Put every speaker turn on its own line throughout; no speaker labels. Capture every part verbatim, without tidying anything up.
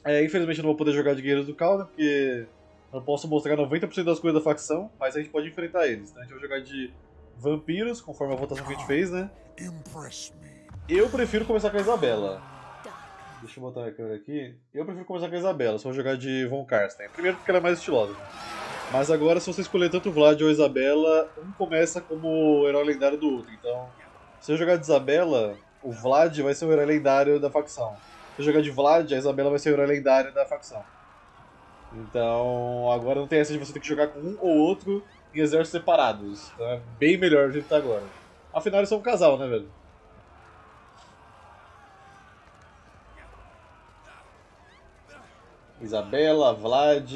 É, infelizmente eu não vou poder jogar de Guerreiros do Caos, né, porque eu posso mostrar noventa por cento das coisas da facção, mas a gente pode enfrentar eles. Então a gente vai jogar de vampiros, conforme a votação que a gente fez, né? Eu prefiro começar com a Isabela. Deixa eu botar a câmera aqui. Eu prefiro começar com a Isabela, só vou jogar de Von Karstein. Primeiro porque ela é mais estilosa. Mas agora, se você escolher tanto o Vlad ou a Isabela, um começa como o herói lendário do outro. Então, se eu jogar de Isabela, o Vlad vai ser o herói lendário da facção. Se eu jogar de Vlad, a Isabela vai ser o herói lendário da facção. Então, agora não tem essa de você ter que jogar com um ou outro em exércitos separados. Então é bem melhor do jeito que tá agora. Afinal, eles são um casal, né, velho? Isabela, Vlad.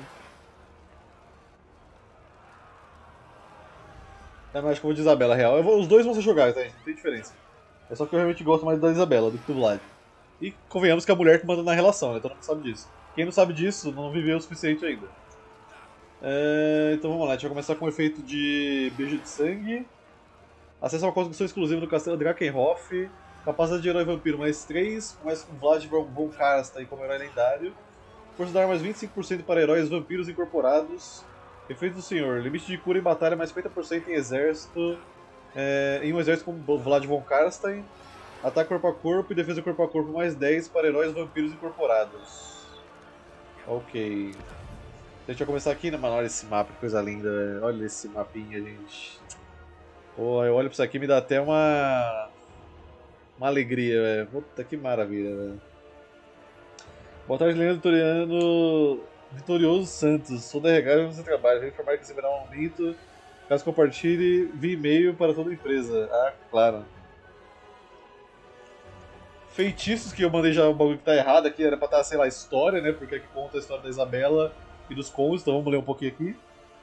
É, mas acho que eu vou de Isabela, real. Eu vou- os dois vão ser jogados, tá, gente? Não tem diferença. É só que eu realmente gosto mais da Isabela do que do Vlad. E convenhamos que é a mulher que manda na relação, né? Todo mundo sabe disso. Quem não sabe disso não viveu o suficiente ainda. É, então vamos lá, a gente vai começar com o efeito de beijo de sangue. Acessa uma construção exclusiva no castelo Drakenhof. Capacidade de herói vampiro mais três, começa com Vlad von Karstein como herói lendário. Força dar mais vinte e cinco por cento para heróis vampiros incorporados. Efeito do senhor, limite de cura em batalha mais cinquenta por cento em exército. É, em um exército como Vlad von Karstein. Ataque corpo a corpo e defesa corpo a corpo mais dez para heróis vampiros incorporados. Ok. A gente vai começar aqui, né, mano? Olha esse mapa, que coisa linda. Olha esse mapinha, gente. Pô, eu olho pra isso aqui e me dá até uma. Uma alegria, velho. Puta que maravilha, velho. Boa tarde, Leandro Vitoriano. Vitorioso Santos. Sou da Regália onde você trabalha. Venho informar que receberá um aumento. Caso compartilhe, via e-mail para toda a empresa. Ah, claro. Feitiços que eu mandei já o bagulho que tá errado aqui. Era pra estar, sei lá, história, né? Porque aqui conta a história da Isabela e dos condes. Então vamos ler um pouquinho aqui.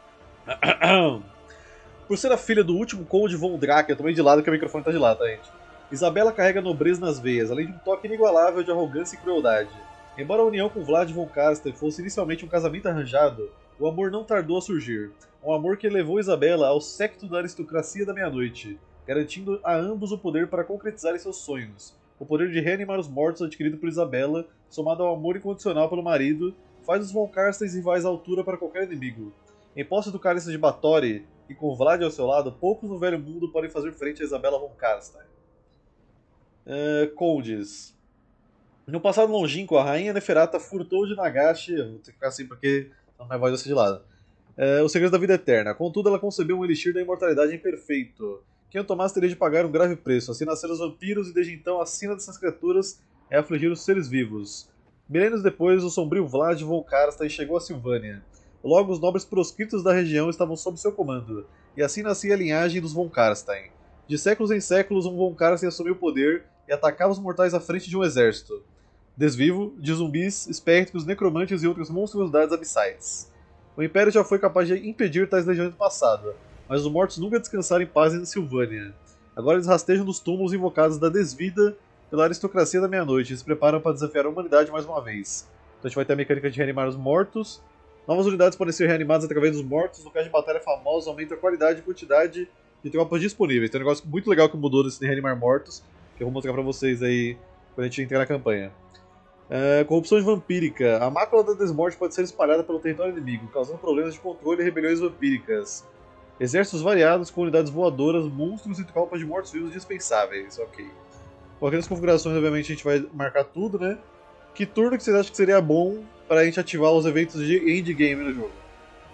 Por ser a filha do último conde Von Draken, eu tomei de lado que o microfone tá de lado, tá, gente? Isabela carrega nobreza nas veias, além de um toque inigualável de arrogância e crueldade. Embora a união com Vlad von Karsten fosse inicialmente um casamento arranjado, o amor não tardou a surgir. Um amor que levou Isabela ao séquito da aristocracia da meia-noite, garantindo a ambos o poder para concretizarem seus sonhos. O poder de reanimar os mortos adquirido por Isabela, somado ao amor incondicional pelo marido, faz os von Karstens rivais à altura para qualquer inimigo. Em posse do cálice de Batory, e com Vlad ao seu lado, poucos no velho mundo podem fazer frente a Isabela von Karstein. Uh, Condes. No passado longínquo, a rainha Neferata furtou de Nagashi, eu vou ter que ficar assim porque não minha voz vai ser de lado, uh, o segredo da vida eterna. Contudo, ela concebeu um elixir da imortalidade imperfeito. Quem o tomasse teria de pagar um grave preço, assim nasceram os vampiros e desde então a sina dessas criaturas é afligir os seres vivos. Milênios depois, o sombrio Vlad von Karstein chegou a Silvânia. Logo, os nobres proscritos da região estavam sob seu comando, e assim nascia a linhagem dos von Karstein. De séculos em séculos, um von Karstein assumiu o poder e atacava os mortais à frente de um exército desvivo de zumbis, espectros, necromantes e outras monstruosidades abissais. O Império já foi capaz de impedir tais legiões no passado, mas os mortos nunca descansaram em paz em Silvânia. Agora eles rastejam nos túmulos invocados da desvida pela aristocracia da meia-noite e se preparam para desafiar a humanidade mais uma vez. Então a gente vai ter a mecânica de reanimar os mortos. Novas unidades podem ser reanimadas através dos mortos. Locais de batalha famosos aumentam a qualidade e quantidade de tropas disponíveis. Tem um negócio muito legal que mudou nesse reanimar mortos, que eu vou mostrar pra vocês aí quando a gente entrar na campanha. Uh, corrupção vampírica. A mácula da desmorte pode ser espalhada pelo território inimigo, causando problemas de controle e rebeliões vampíricas. Exércitos variados com unidades voadoras, monstros e tropas de mortos-vivos dispensáveis. Ok. Com aquelas configurações, obviamente, a gente vai marcar tudo, né? Que turno que vocês acham que seria bom para a gente ativar os eventos de endgame no jogo?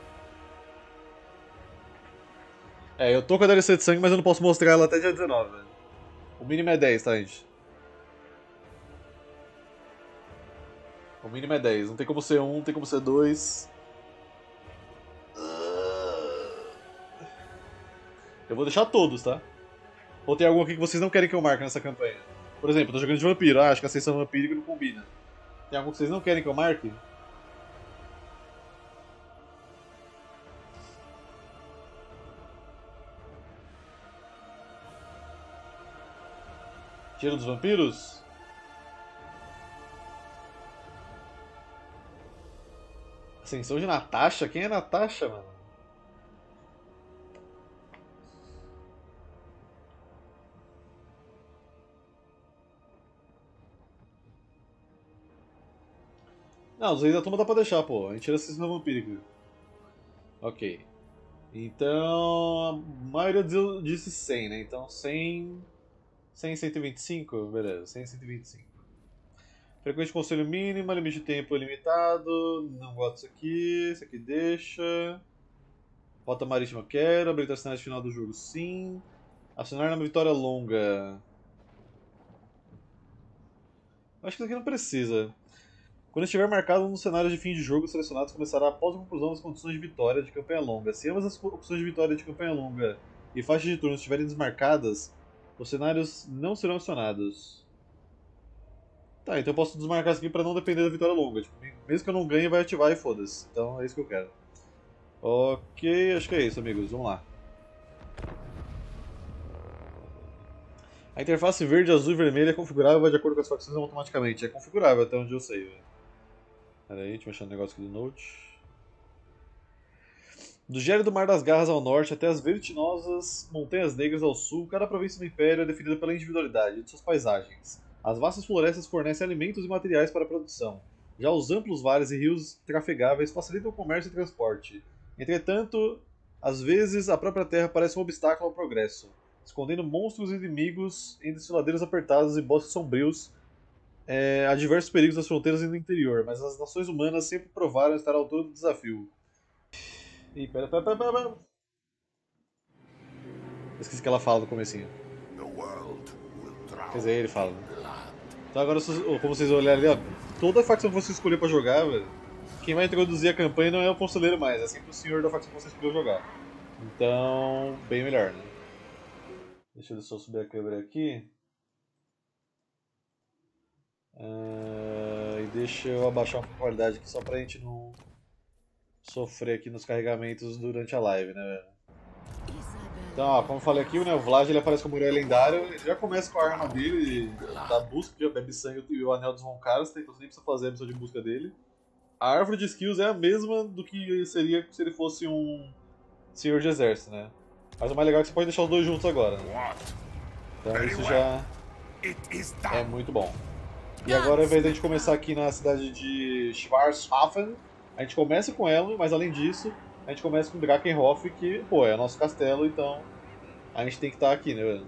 É, eu tô com a D L C de sangue, mas eu não posso mostrar ela até dia dezenove, velho. O mínimo é dez, tá, gente? O mínimo é dez. Não tem como ser um, não tem como ser dois. Eu vou deixar todos, tá? Ou tem algum aqui que vocês não querem que eu marque nessa campanha? Por exemplo, eu tô jogando de vampiro. Ah, acho que a sessão vampírica não combina. Tem algum que vocês não querem que eu marque? Tiro dos vampiros? Ascensão de Natasha? Quem é Natasha, mano? Não, os reis da tumba dá pra deixar, pô. A gente tira a assassino vampírico. Ok. Então, a maioria disse cem, né? Então cem, cem, cento e vinte e cinco? Beleza, cem, cento e vinte e cinco. Frequência de conselho mínima, limite de tempo limitado, não gosto disso aqui, isso aqui deixa. Rota marítima quero, habilitar cenário final do jogo sim. Acionar na vitória longa. Acho que isso aqui não precisa. Quando estiver marcado no cenário de fim de jogo, os selecionados começará após a conclusão das condições de vitória de campanha longa. Se ambas as opções de vitória de campanha longa e faixas de turno estiverem desmarcadas, os cenários não serão acionados. Tá, então eu posso desmarcar isso aqui pra não depender da vitória longa. Tipo, mesmo que eu não ganhe, vai ativar e foda-se. Então é isso que eu quero. Ok, acho que é isso, amigos. Vamos lá. A interface verde, azul e vermelha é configurável de acordo com as facções automaticamente. É configurável até onde eu sei, velho. Pera aí, deixa eu achar um negócio aqui do Note. Do gélido Mar das Garras ao norte até as vertiginosas Montanhas Negras ao sul, cada província do Império é definida pela individualidade de suas paisagens. As vastas florestas fornecem alimentos e materiais para a produção. Já os amplos vales e rios trafegáveis facilitam o comércio e transporte. Entretanto, às vezes a própria terra parece um obstáculo ao progresso, escondendo monstros e inimigos em desfiladeiros apertados e bosques sombrios. É, há diversos perigos nas fronteiras e no interior, mas as nações humanas sempre provaram estar à altura do desafio. Ih, pera, pera, pera, pera, pera. Esqueci que ela fala no comecinho. Quer dizer, ele fala. Então agora, como vocês olharem ali, ó, toda facção que você escolher pra jogar, velho, quem vai introduzir a campanha não é o conselheiro mais, é sempre o senhor da facção que você escolheu jogar. Então, bem melhor, né? Deixa eu só subir a câmera aqui. Uh, e deixa eu abaixar a qualidade aqui só pra gente não sofrer aqui nos carregamentos durante a live, né, velho? Então, ó, como eu falei aqui, né, o Vlad ele aparece como herói lendário, ele já começa com a arma dele, da busca, que bebe sangue e o anel dos Von Karsten, então você nem precisa fazer a missão de busca dele. A árvore de skills é a mesma do que seria se ele fosse um senhor de exército, né? Mas o mais legal é que você pode deixar os dois juntos agora, né? Então isso já é muito bom. E agora, ao invés de a gente começar aqui na cidade de Schwarzhafen, a gente começa com ela, mas além disso, a gente começa com Drakenhof, que, pô, é o nosso castelo, então a gente tem que estar aqui, né, velho?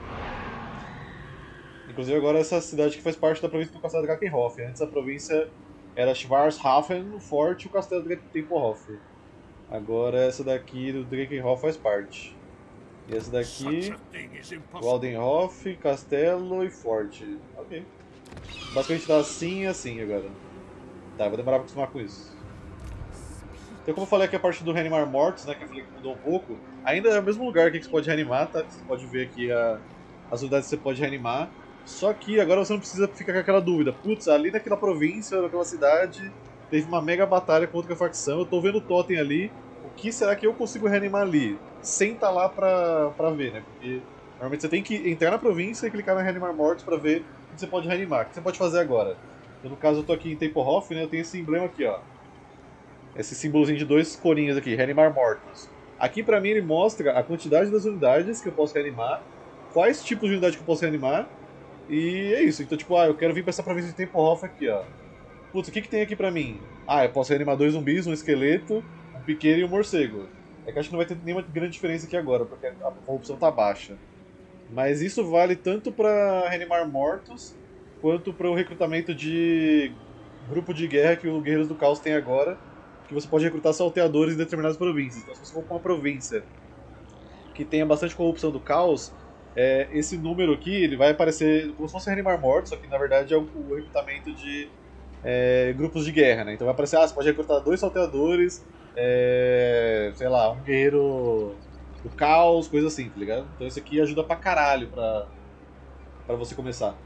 Inclusive agora essa cidade que faz parte da província do castelo de Drakenhof. Antes a província era Schwarzhafen, o forte e o castelo de Drakenhof. Agora essa daqui do Drakenhof faz parte. E essa daqui, Waldenhof, castelo e forte. Ok. Basicamente tá assim e assim agora. Tá, vou demorar pra acostumar com isso. Então, como eu falei aqui a parte do reanimar mortos, né, que eu falei que mudou um pouco, ainda é o mesmo lugar que você pode reanimar, tá? Você pode ver aqui a, as unidades que você pode reanimar. Só que agora você não precisa ficar com aquela dúvida. Putz, ali naquela província, naquela cidade, teve uma mega batalha contra a facção, eu tô vendo o totem ali, o que será que eu consigo reanimar ali? Sem estar lá pra, pra ver, né? Porque normalmente você tem que entrar na província e clicar na reanimar mortos pra ver o que você pode reanimar, o que você pode fazer agora. Então, no caso eu tô aqui em Tempelhof, né, eu tenho esse emblema aqui, ó. Esse símbolozinho de dois corinhos aqui, reanimar mortos. Aqui pra mim ele mostra a quantidade das unidades que eu posso reanimar, quais tipos de unidade que eu posso reanimar, e é isso. Então tipo, ah, eu quero vir pra essa província de Tempelhof aqui, ó. Putz, o que que tem aqui pra mim? Ah, eu posso reanimar dois zumbis, um esqueleto, um piqueiro e um morcego. É que acho que não vai ter nenhuma grande diferença aqui agora, porque a corrupção tá baixa. Mas isso vale tanto pra reanimar mortos, quanto para o recrutamento de grupo de guerra que o Guerreiros do Caos tem agora, que você pode recrutar salteadores em determinadas províncias. Então, se você for para uma província que tenha bastante corrupção do caos, é, esse número aqui ele vai aparecer como se fosse reanimar mortos, só que na verdade é o, o recrutamento de é, grupos de guerra, né? Então vai aparecer, ah, você pode recrutar dois salteadores, é, sei lá, um guerreiro do caos, coisa assim, tá ligado? Então isso aqui ajuda pra caralho pra, pra você começar.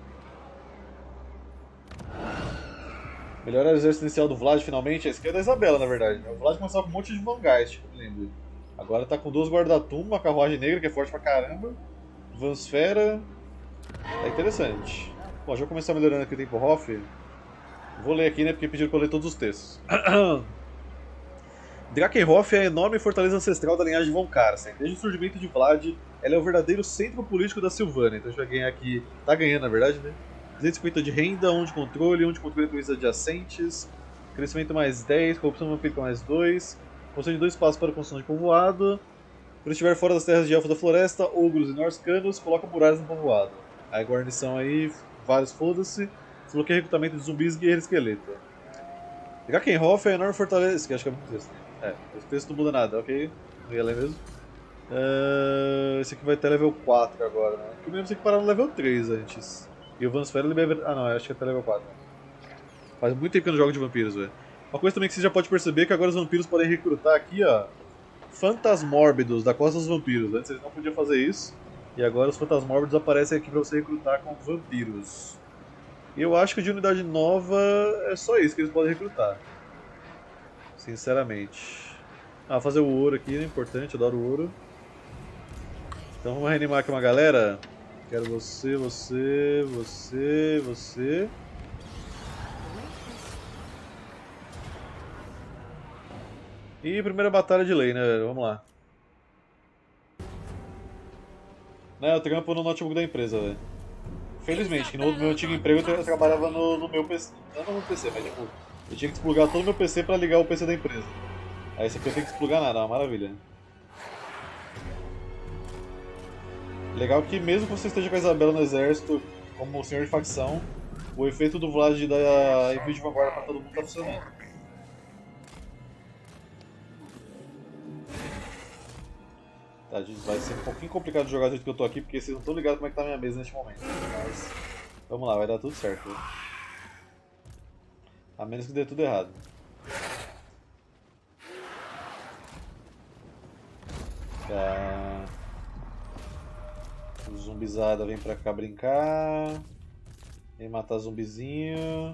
Melhorar o exército inicial do Vlad finalmente, a esquerda é da Isabela, na verdade. O Vlad começava com um monte de Vangeist, tipo, eu lembro. Agora tá com duas guarda-tumba, uma carruagem negra que é forte pra caramba, Vansfera. É interessante. Bom, já vou começar melhorando aqui o Tempelhof. Vou ler aqui, né, porque pediram pra eu ler todos os textos. Drakenhof é a enorme fortaleza ancestral da linhagem Von Karsten. Desde o surgimento de Vlad, ela é o verdadeiro centro político da Silvânia. Então a gente vai ganhar aqui... Tá ganhando, na verdade, né? duzentos e cinquenta de renda, um de controle, um de controle de províncias adjacentes, Crescimento mais dez, corrupção vampírica mais dois. Concede dois passos para a construção de povoado. Quando estiver fora das terras de elfos da floresta, ogros e norscanos, coloca muralhas no povoado. Aí guarnição aí, vários foda-se. Desbloqueia recrutamento de zumbis e guerreiro esqueleto. Drakenhof é a enorme fortaleza. Que acho que é muito texto. É, esse texto não muda nada, ok? Não ia ler mesmo. Uh, esse aqui vai até level quatro agora, né? Eu lembro que que parar no level três antes. E o Vansfera libera. Ah não, acho que é até level quatro. Faz muito tempo que eu não jogo de vampiros, velho. Uma coisa também que você já pode perceber é que agora os vampiros podem recrutar aqui, ó. Fantasmórbidos da Costa dos Vampiros. Antes eles não podiam fazer isso. E agora os fantasmórbidos aparecem aqui pra você recrutar com vampiros. E eu acho que de unidade nova é só isso que eles podem recrutar. Sinceramente. Ah, fazer o ouro aqui é importante, eu adoro o ouro. Então vamos reanimar aqui uma galera. Quero você, você, você, você. E primeira batalha de lei, né, velho? Vamos lá. Né, eu trampo no notebook da empresa, velho. Felizmente, que no meu antigo emprego eu trabalhava no, no meu P C. Não no P C, mas tipo, eu tinha que desplugar todo o meu P C pra ligar o P C da empresa. Aí esse aqui eu tenho que desplugar nada, é uma maravilha. Legal que mesmo que você esteja com a Isabela no exército como senhor de facção, o efeito do Vlad de dar envio de vanguarda pra todo mundo tá funcionando. Tá, vai ser um pouquinho complicado de jogar do jeito que eu tô aqui, porque vocês não estão ligados como é que tá a minha mesa neste momento. Mas vamos lá, vai dar tudo certo. A menos que dê tudo errado. Tá. O zumbizada vem pra cá brincar. Vem matar zumbizinho.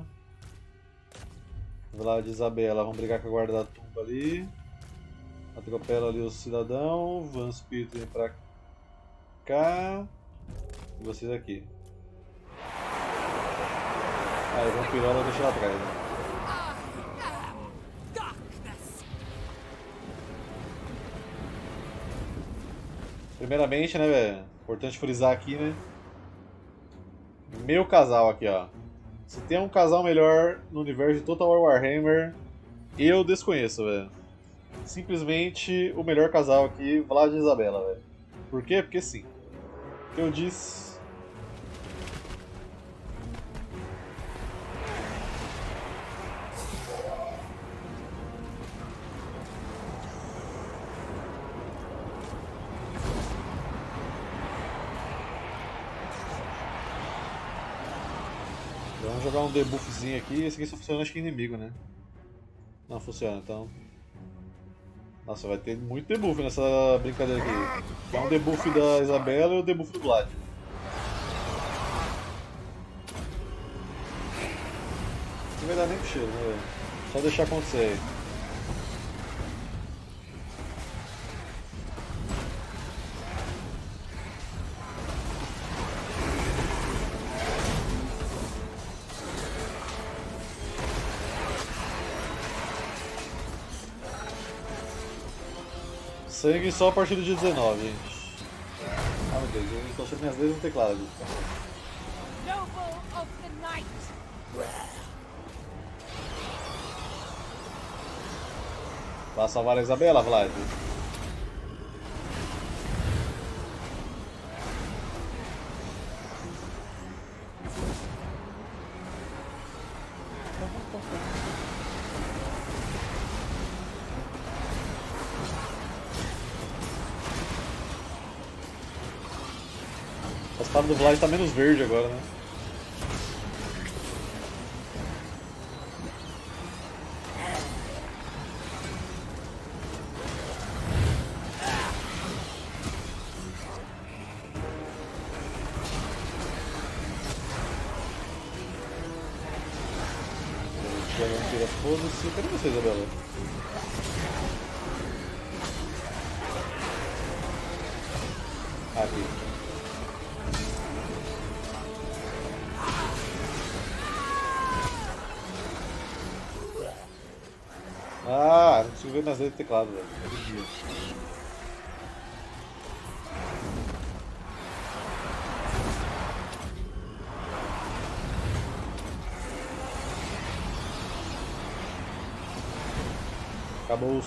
Vlad e Isabela vão brigar com a guarda da tumba ali. Atropela ali o cidadão. Van Spirit vem pra cá. E vocês aqui. Aí, ah, vampirola deixa lá atrás. Né? Primeiramente, né, velho? Importante frisar aqui, né? Meu casal aqui, ó. Se tem um casal melhor no universo de Total War Warhammer, eu desconheço, velho. Simplesmente o melhor casal aqui, Vlad e Isabela, velho. Por quê? Porque sim. Eu disse. Vamos jogar um debuffzinho aqui. Esse aqui só funciona acho que inimigo, né? Não funciona, então. Nossa, vai ter muito debuff nessa brincadeira aqui. É um debuff da Isabela e o debuff do Vlad. Não vai dar nem pro cheiro, né, velho? Só deixar acontecer aí. Sangue só a partir do dia dezenove, gente. Ah, meu Deus, eu estou achando minhas leis no teclado aqui. Vai salvar a Isabela, Vlad? A espada do Vlad tá menos verde agora, né? Foda-se. Cadê você, Isabela? Aqui. Ah, não consigo ver nas letras do teclado, velho. Acabou.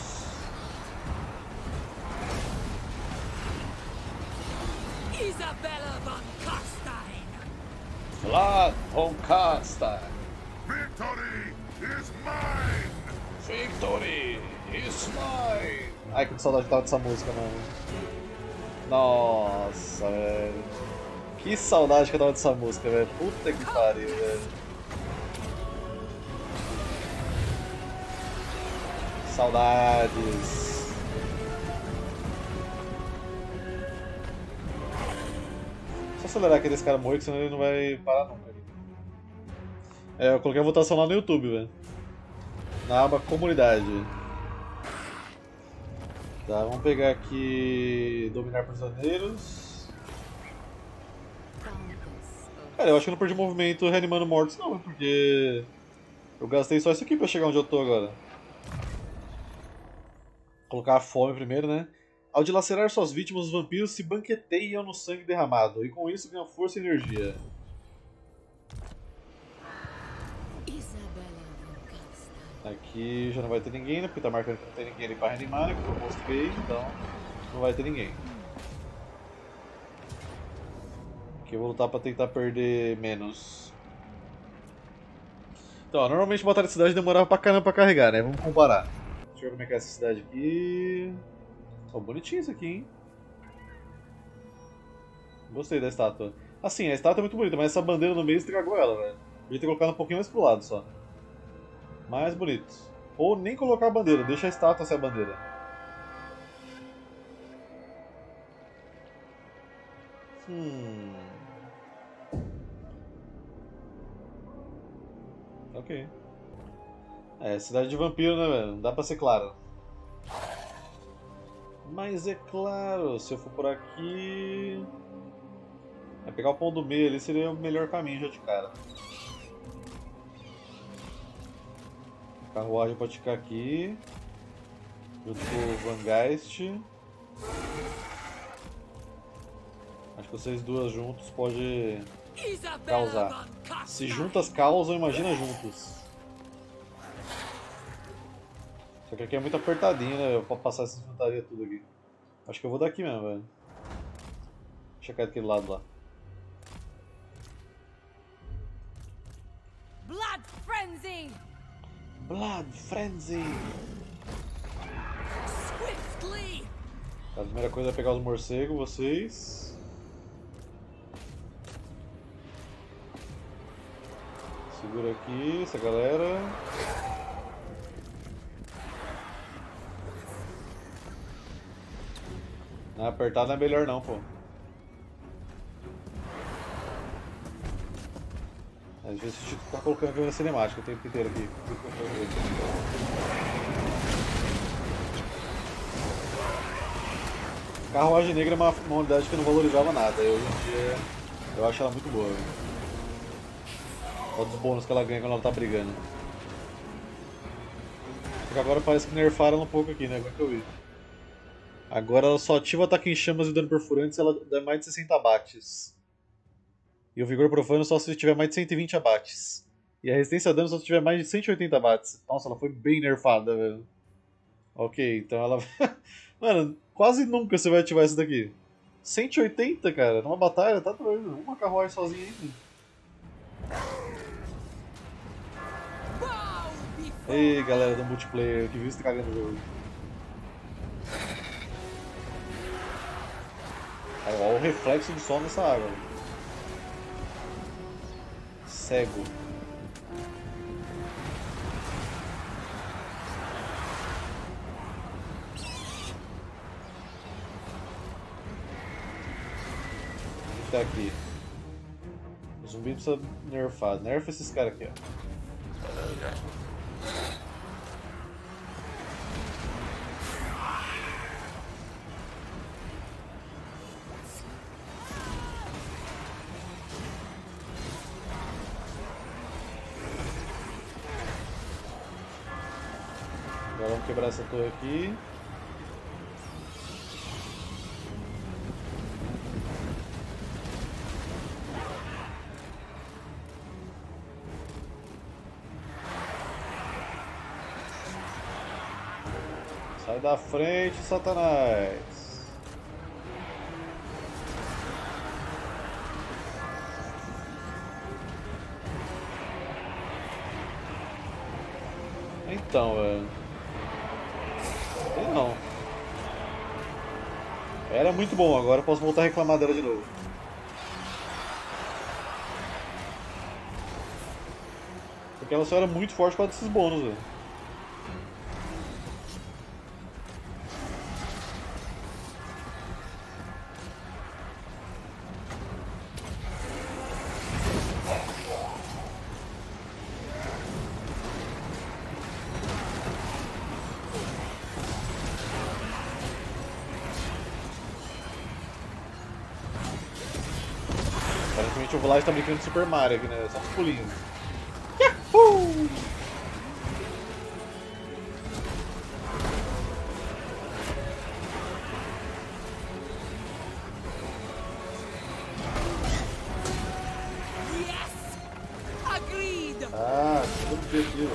Isabella von Carstein.
Vlad von Carstein.
Victory is mine!
Victory is mine. Ai, que saudade que tava dessa música, mano. Nossa, velho. Que saudade que eu tava dessa música, velho. Puta que pariu, velho. Saudades. Só acelerar aquele cara morto, senão ele não vai parar nunca. É, eu coloquei a votação lá no YouTube, velho. Na aba comunidade. Tá, vamos pegar aqui. Dominar prisioneiros. Cara, eu acho que eu não perdi movimento reanimando mortos, não, porque. Eu gastei só isso aqui pra chegar onde eu tô agora. Colocar a fome primeiro, né? Ao dilacerar suas vítimas, os vampiros se banqueteiam no sangue derramado, e com isso ganham força e energia. Aqui já não vai ter ninguém, né? Porque tá marcando que não tem ninguém ali pra reanimar, né? Que eu mostrei, então não vai ter ninguém. Aqui eu vou lutar pra tentar perder menos. Então, ó, normalmente a batalha de cidade demorava pra caramba pra carregar, né? Vamos comparar. Deixa eu ver como é que é essa cidade aqui. Oh, bonitinho isso aqui, hein? Gostei da estátua. Assim, a estátua é muito bonita, mas essa bandeira no meio estragou ela, velho. Podia ter colocado um pouquinho mais pro lado só. Mais bonito. Ou nem colocar a bandeira, deixa a estátua ser a bandeira. Hum. Ok. É, cidade de vampiro, né, velho? Não dá pra ser claro. Mas é claro, se eu for por aqui... É, pegar o pão do meio ali seria o melhor caminho já de cara. A carruagem pode ficar aqui. Junto com o Van Geist. Acho que vocês duas juntos pode causar. Se juntas causam, imagina juntos. Só que aqui é muito apertadinho, né? Eu posso passar essa infantaria tudo aqui. Acho que eu vou daqui mesmo, velho. Deixa eu cair daquele lado lá.
Blood Frenzy!
Blood Frenzy!
Swiftly!
A primeira coisa é pegar os morcegos, vocês. Segura aqui, essa galera. Não, apertar não é melhor não, pô. Às vezes a gente tá colocando a câmera cinemática o tempo inteiro aqui. Carruagem Negra é uma, uma unidade que eu não valorizava nada, e hoje em dia eu acho ela muito boa. Olha os bônus que ela ganha quando ela tá brigando. Só que agora parece que nerfaram ela um pouco aqui, né? Agora que eu vi. Agora ela só ativa ataque em chamas e dano perfurante se ela der mais de sessenta abates. E o vigor profano só se tiver mais de cento e vinte abates. E a resistência a dano só se tiver mais de cento e oitenta abates. Nossa, ela foi bem nerfada, velho. Ok, então ela... Mano, quase nunca você vai ativar essa daqui. cento e oitenta, cara, numa batalha, tá doido. Uma carruagem sozinha ainda. Ei, galera do multiplayer, que viu você cagando no jogo. Olha o reflexo do sol nessa água. Cego. O que tá aqui? O zumbi precisa nerfar. Nerfa esses caras aqui, ó. Agora vamos quebrar essa torre aqui. Sai da frente, Satanás. Então, velho. Sei não. Era muito bom, agora eu posso voltar a reclamar dela de novo. Porque ela só era muito forte por causa desses bônus, velho. Aparentemente o Vlad tá brincando de Super Mario aqui, né? Só uns pulinhos. Yahoo!
Yes! Agreed!
Ah, tudo objetivo.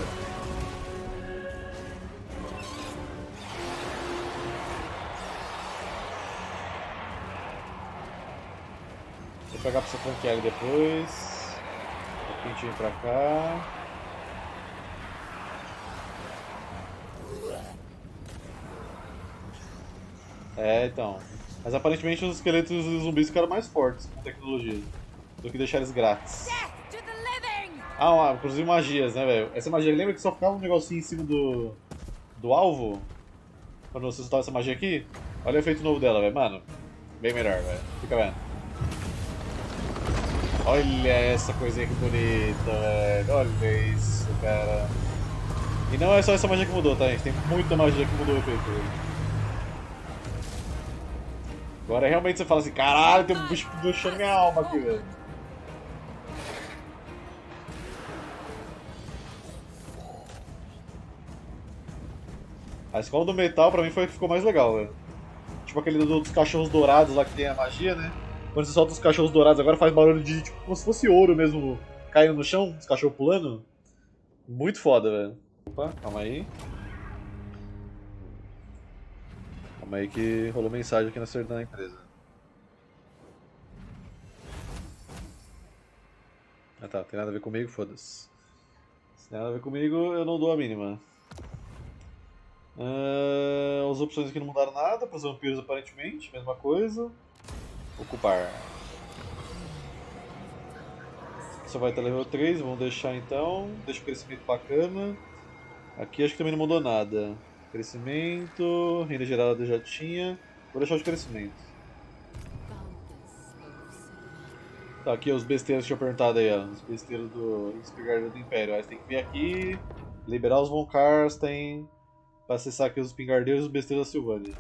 Vou pegar pra você franquear ele depois. Um pintinho pra cá. É, então. Mas aparentemente os esqueletos e os zumbis ficaram mais fortes com tecnologia do que deixar eles grátis.
Death to the living!
Ah, uma, inclusive magias, né, velho? Essa magia, lembra que só ficava um negocinho em cima do, do alvo? Quando você soltava essa magia aqui? Olha o efeito novo dela, velho. Mano, bem melhor, velho. Fica vendo. Olha essa coisinha que bonita, velho. Olha isso, cara. E não é só essa magia que mudou, tá, gente? Tem muita magia que mudou o efeito. Agora realmente você fala assim, caralho, tem um bicho puxando minha alma aqui, velho. A escola do metal pra mim foi a que ficou mais legal, velho. Tipo aquele do- dos cachorros dourados lá que tem a magia, né? Quando você solta os cachorros dourados agora faz barulho de tipo como se fosse ouro mesmo caindo no chão, os cachorros pulando. Muito foda, velho. Opa, calma aí. Calma aí que rolou mensagem aqui na certidão da empresa. Ah tá, tem nada a ver comigo, foda-se. Se tem nada a ver comigo, eu não dou a mínima. Ah, as opções aqui não mudaram nada, para os vampiros aparentemente, mesma coisa. Ocupar. Só vai até level três, vamos deixar então. Deixa o crescimento bacana. Aqui acho que também não mudou nada. Crescimento, renda gerada eu já tinha. Vou deixar o de crescimento. Tá, aqui os besteiros que eu tinha perguntado aí, ó. Os besteiros do Espingardeiro do Império. Aí você tem que vir aqui, liberar os Von Karsten, pra acessar aqui os Espingardeiros e os besteiros da Silvânia.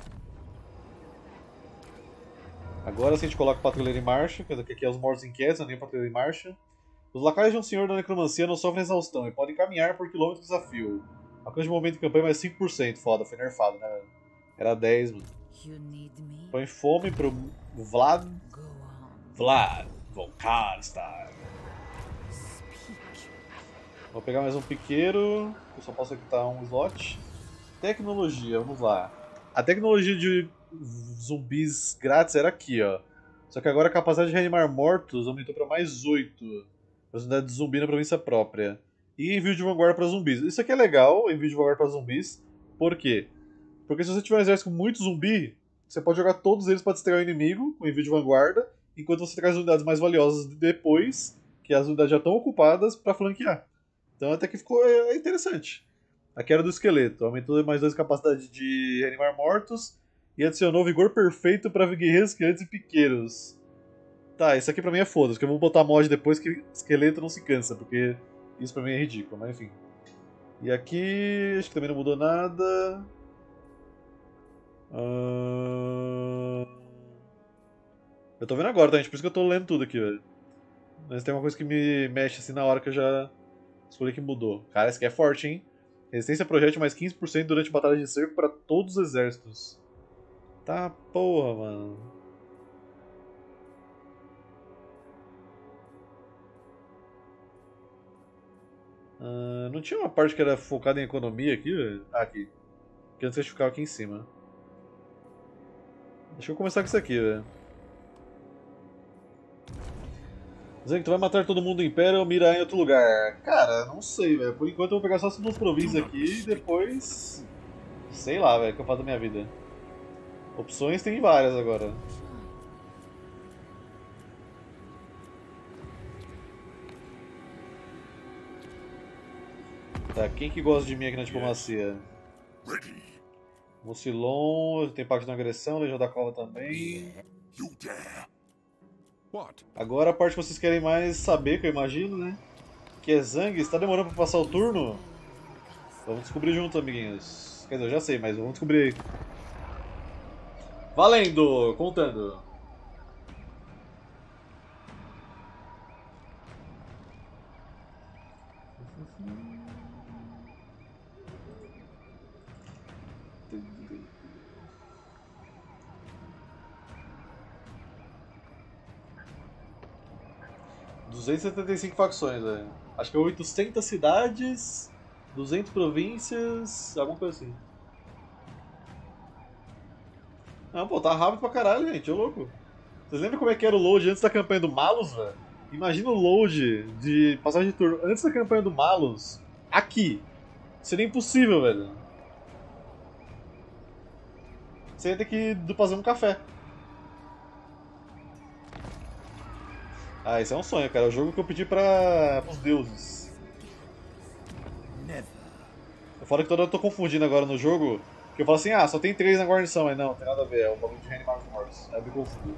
Agora sim a gente coloca o Patrulheiro em Marcha, que aqui é os Mortos Inquietos, não é nem o Patrulheiro em Marcha. Os lacaios de um Senhor da Necromancia não sofrem exaustão e podem caminhar por quilômetros de desafio. Alcance de momento de campanha mais cinco por cento, foda, foi nerfado, né? Era dez, mano.
You need me?
Põe fome pro Vlad.
Go on.
Vlad Von Karsten.
Speak.
Vou pegar mais um piqueiro, eu só posso equitar um slot. Tecnologia, vamos lá. A tecnologia de zumbis grátis era aqui, ó. Só que agora a capacidade de reanimar mortos aumentou para mais oito. Para as unidades de zumbi na província própria. E envio de vanguarda para zumbis. Isso aqui é legal, envio de vanguarda para zumbis. Por quê? Porque se você tiver um exército com muito zumbi, você pode jogar todos eles para distrair o inimigo com envio de vanguarda, enquanto você traz unidades mais valiosas depois, que as unidades já estão ocupadas, para flanquear. Então até que ficou é, interessante. Aqui era do esqueleto, aumentou mais dois capacidade de reanimar mortos e adicionou vigor perfeito para guerreiros, esqueletos e piqueiros. Tá, isso aqui pra mim é foda-se, que eu vou botar mod depois que esqueleto não se cansa, porque isso pra mim é ridículo, mas enfim. E aqui, acho que também não mudou nada. Uh... Eu tô vendo agora, tá, gente? Por isso que eu tô lendo tudo aqui, velho. Mas tem uma coisa que me mexe assim na hora que eu já escolhi que mudou. Cara, esse aqui é forte, hein? Resistência a projétil mais quinze por cento durante batalha de cerco para todos os exércitos. Tá porra, mano. Uh, não tinha uma parte que era focada em economia aqui, velho? Ah, aqui. Porque antes a gente ficava aqui em cima. Deixa eu começar com isso aqui, velho. Dizendo que tu vai matar todo mundo do Império ou mirar em outro lugar? Cara, não sei, velho. Por enquanto eu vou pegar só essas duas províncias aqui e depois... Sei lá, velho, o que eu faço da minha vida. Opções tem várias agora. Tá, quem que gosta de mim aqui na diplomacia?
Ready.
Mucilon, tem pacto de não agressão, Legião da Cova também.
You dare. What?
Agora a parte que vocês querem mais saber, que eu imagino, né? Que é Zang, está demorando pra passar o turno? Vamos descobrir junto, amiguinhos. Quer dizer, eu já sei, mas vamos descobrir aí. Valendo! Contando. duzentas e setenta e cinco facções, velho. Acho que é oitocentas cidades, duzentas províncias, alguma coisa assim. Não, pô, tá rápido pra caralho, gente, ô louco. Vocês lembram como é que era o load antes da campanha do Malus, velho? Imagina o load de passagem de turno antes da campanha do Malus, aqui. Seria impossível, velho. Você ia ter que fazer um café. Ah, isso é um sonho, cara. É o jogo que eu pedi pra... pros deuses. Eu falo que toda hora eu tô confundindo agora no jogo. Que eu falo assim, ah, só tem três na guarnição. Mas não, não tem nada a ver. É o bagulho de reanimar os mortos. Aí eu me confundo.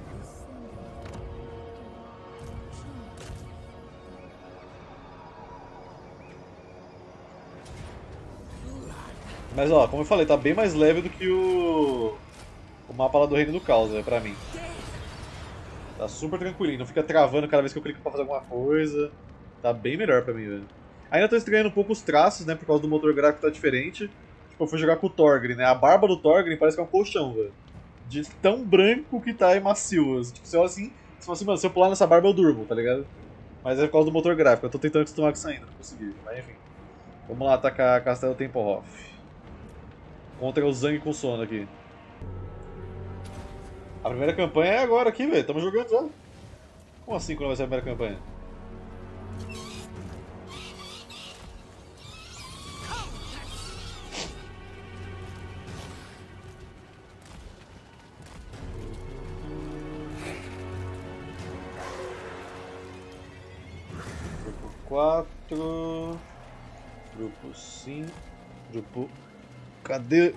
Mas ó, como eu falei, tá bem mais leve do que o... o mapa lá do Reino do Caos, é pra mim. Tá super tranquilinho, não fica travando cada vez que eu clico pra fazer alguma coisa. Tá bem melhor pra mim, velho. Ainda tô estranhando um pouco os traços, né, por causa do motor gráfico tá diferente. Tipo, eu fui jogar com o Thorgrim, né, a barba do Thorgrim parece que é um colchão, velho. De tão branco que tá e macio. Tipo, você olha assim, você fala assim, mano, se eu pular nessa barba eu durmo, tá ligado? Mas é por causa do motor gráfico, eu tô tentando acostumar com isso ainda, não consegui. Mas enfim. Vamos lá atacar Castelo Tempelhof. Contra o Zang com sono aqui. A primeira campanha é agora aqui, velho. Tamo jogando já. Como assim quando vai ser a primeira campanha? Grupo quatro. Grupo cinco. Grupo... Cadê?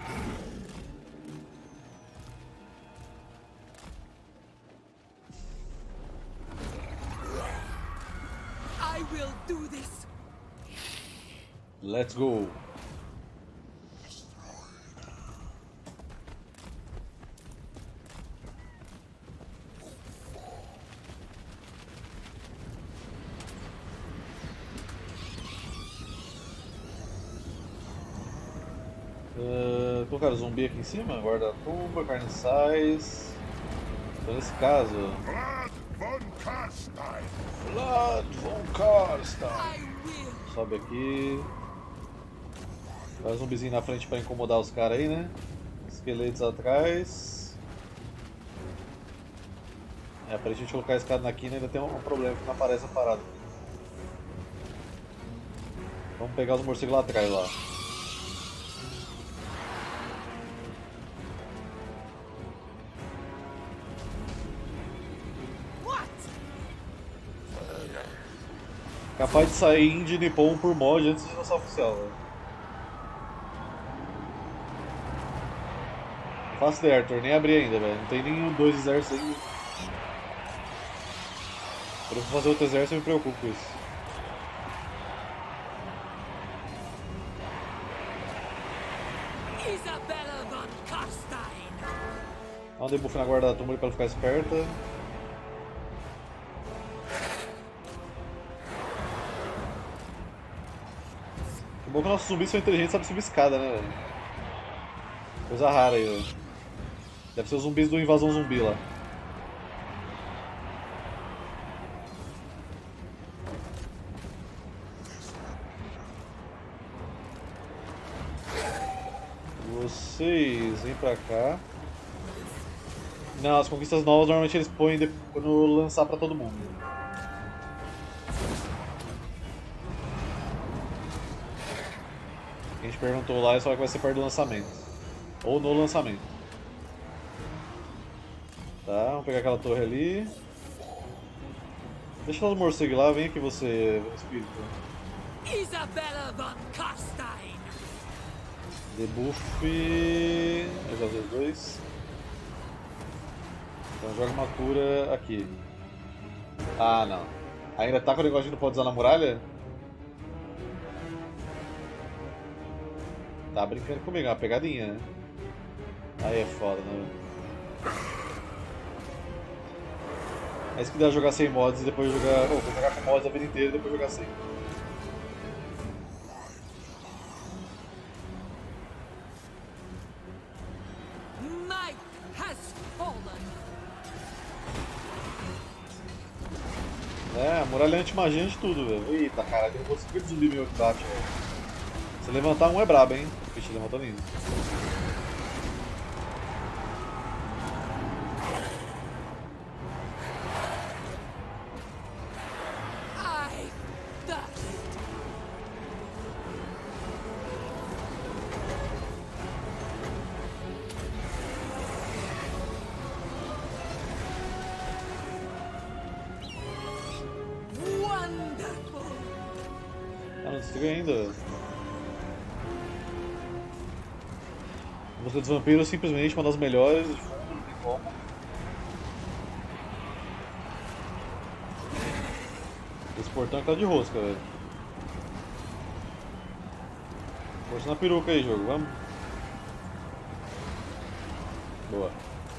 I will do this.
Let's go. Uh, colocar zumbi aqui em cima, guarda-tumba, carniçais. Então nesse caso.
Vlad von Karstein.
Vlad von Karstein.
I will.
Sobe aqui. Faz um zumbizinho na frente pra incomodar os caras aí, né? Esqueletos atrás. É, pra gente colocar a escada na quina ainda tem um problema que não aparece a parada. Vamos pegar os morcegos lá atrás lá. Capaz de sair Indie Nippon por mod antes de lançar oficial, velho. Faço de Arthur, nem abri ainda, velho. Não tem nenhum dois exércitos ainda. Quando eu for fazer outro exército eu me preocupo com isso.
Isabella von Karstein.
Dá um debuff na guarda da tumba pra ela ficar esperta. Que bom que nossos zumbis são inteligentes e sabem subir escada, né, velho? Coisa rara aí, velho. Deve ser os zumbis do Invasão Zumbi lá. Vocês vêm pra cá. Não, as conquistas novas normalmente eles põem de- quando lançar pra todo mundo. A gente perguntou lá e só que vai ser perto do lançamento. Ou no lançamento. Tá, vamos pegar aquela torre ali. Deixa os morcegos lá, vem aqui você, espírito.
Isabella von Karstein!
Debuff. Eu já usei os dois. Então joga uma cura aqui. Ah, não. Ainda tá com o negócio de não pode usar na muralha? Tá brincando comigo, é uma pegadinha, né? Aí é foda, né? É isso que dá jogar sem mods e depois jogar. Oh, vou jogar com mods a vida inteira e depois jogar sem.
Night has fallen!
É, a muralha é anti-magia de tudo, velho. Eita, cara, derrubou cinquenta zumbi meu aqui embaixo, velho. Se levantar um é brabo, hein? Vixe, levantou lindo.
I thirst! Wonderful!
Ah, não destruiu ainda. A música dos vampiros é simplesmente uma das melhores de fundo, não tem como. Esse portão tá de rosca, velho. Força na peruca aí, jogo, vamos. Boa.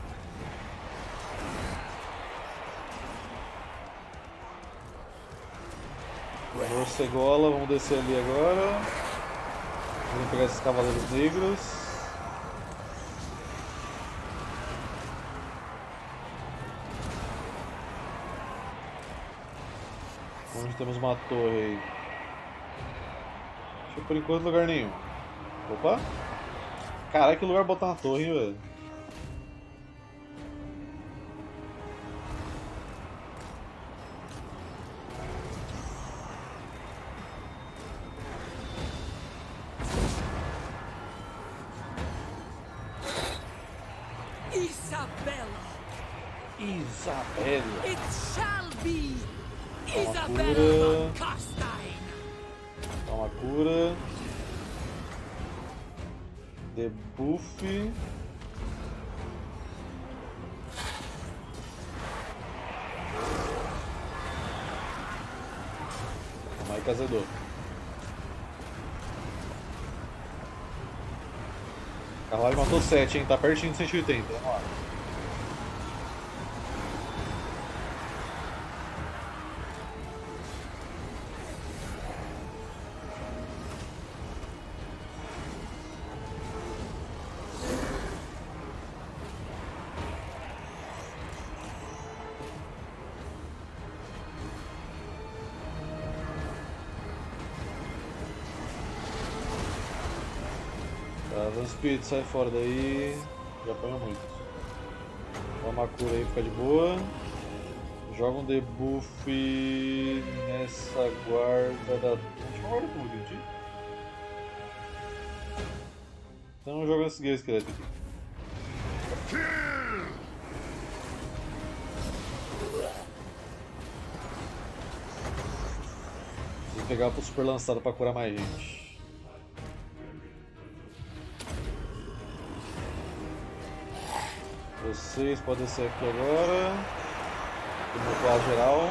Morcegola, vamos descer ali agora. Vamos pegar esses cavaleiros negros. Onde temos uma torre aí? Deixa eu por enquanto lugar nenhum. Opa! Caralho, que lugar botar uma torre, hein, velho?
Isabella!
Isabela!
It shall be!
Toma
Isabella
cura.
von Karstein!
Toma cura. Debuff. Toma aí, Cazedor. Carvalho matou sete, hein? Tá pertinho de cento e oitenta. Vamos lá. Tá, os espíritos, sai fora daí. Já apanhou muito. Toma a cura aí, fica de boa. Joga um debuff nessa guarda da. A gente não guarda tudo, gente. Então joga esse guia esqueleto aqui. Vou pegar pro super lançado pra curar mais gente. Vocês podem ser aqui agora. Tumultuar geral.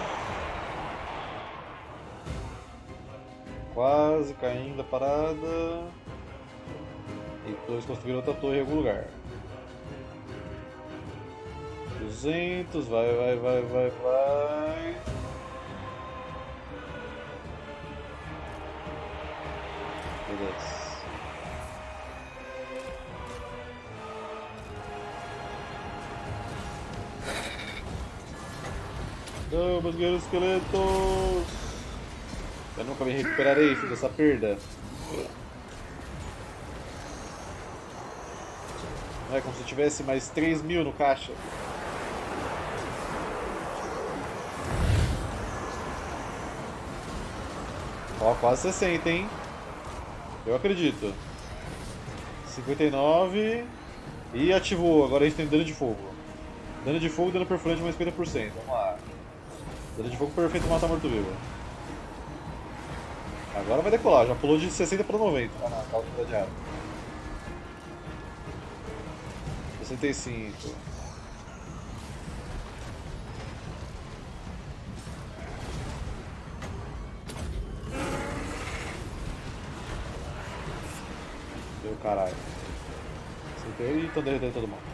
Quase caindo a parada. E dois construíram outra torre em algum lugar. duzentos, vai, vai, vai, vai, vai. Beleza. Não, meus guerreiros esqueletos! Eu nunca me recuperarei, filho, dessa perda. Não é como se tivesse mais três mil no caixa. Ó, quase sessenta, hein? Eu acredito. cinquenta e nove. E ativou. Agora a gente tem dano de fogo. Dano de fogo, dano perfurante mais cinquenta por cento. Vamos lá. Dano de fogo perfeito mata morto-vivo. Agora vai decolar. Já pulou de sessenta para noventa. Ah, não, calma, tá de errado. sessenta e cinco. Deu caralho. Sentei e estão derretendo todo mundo.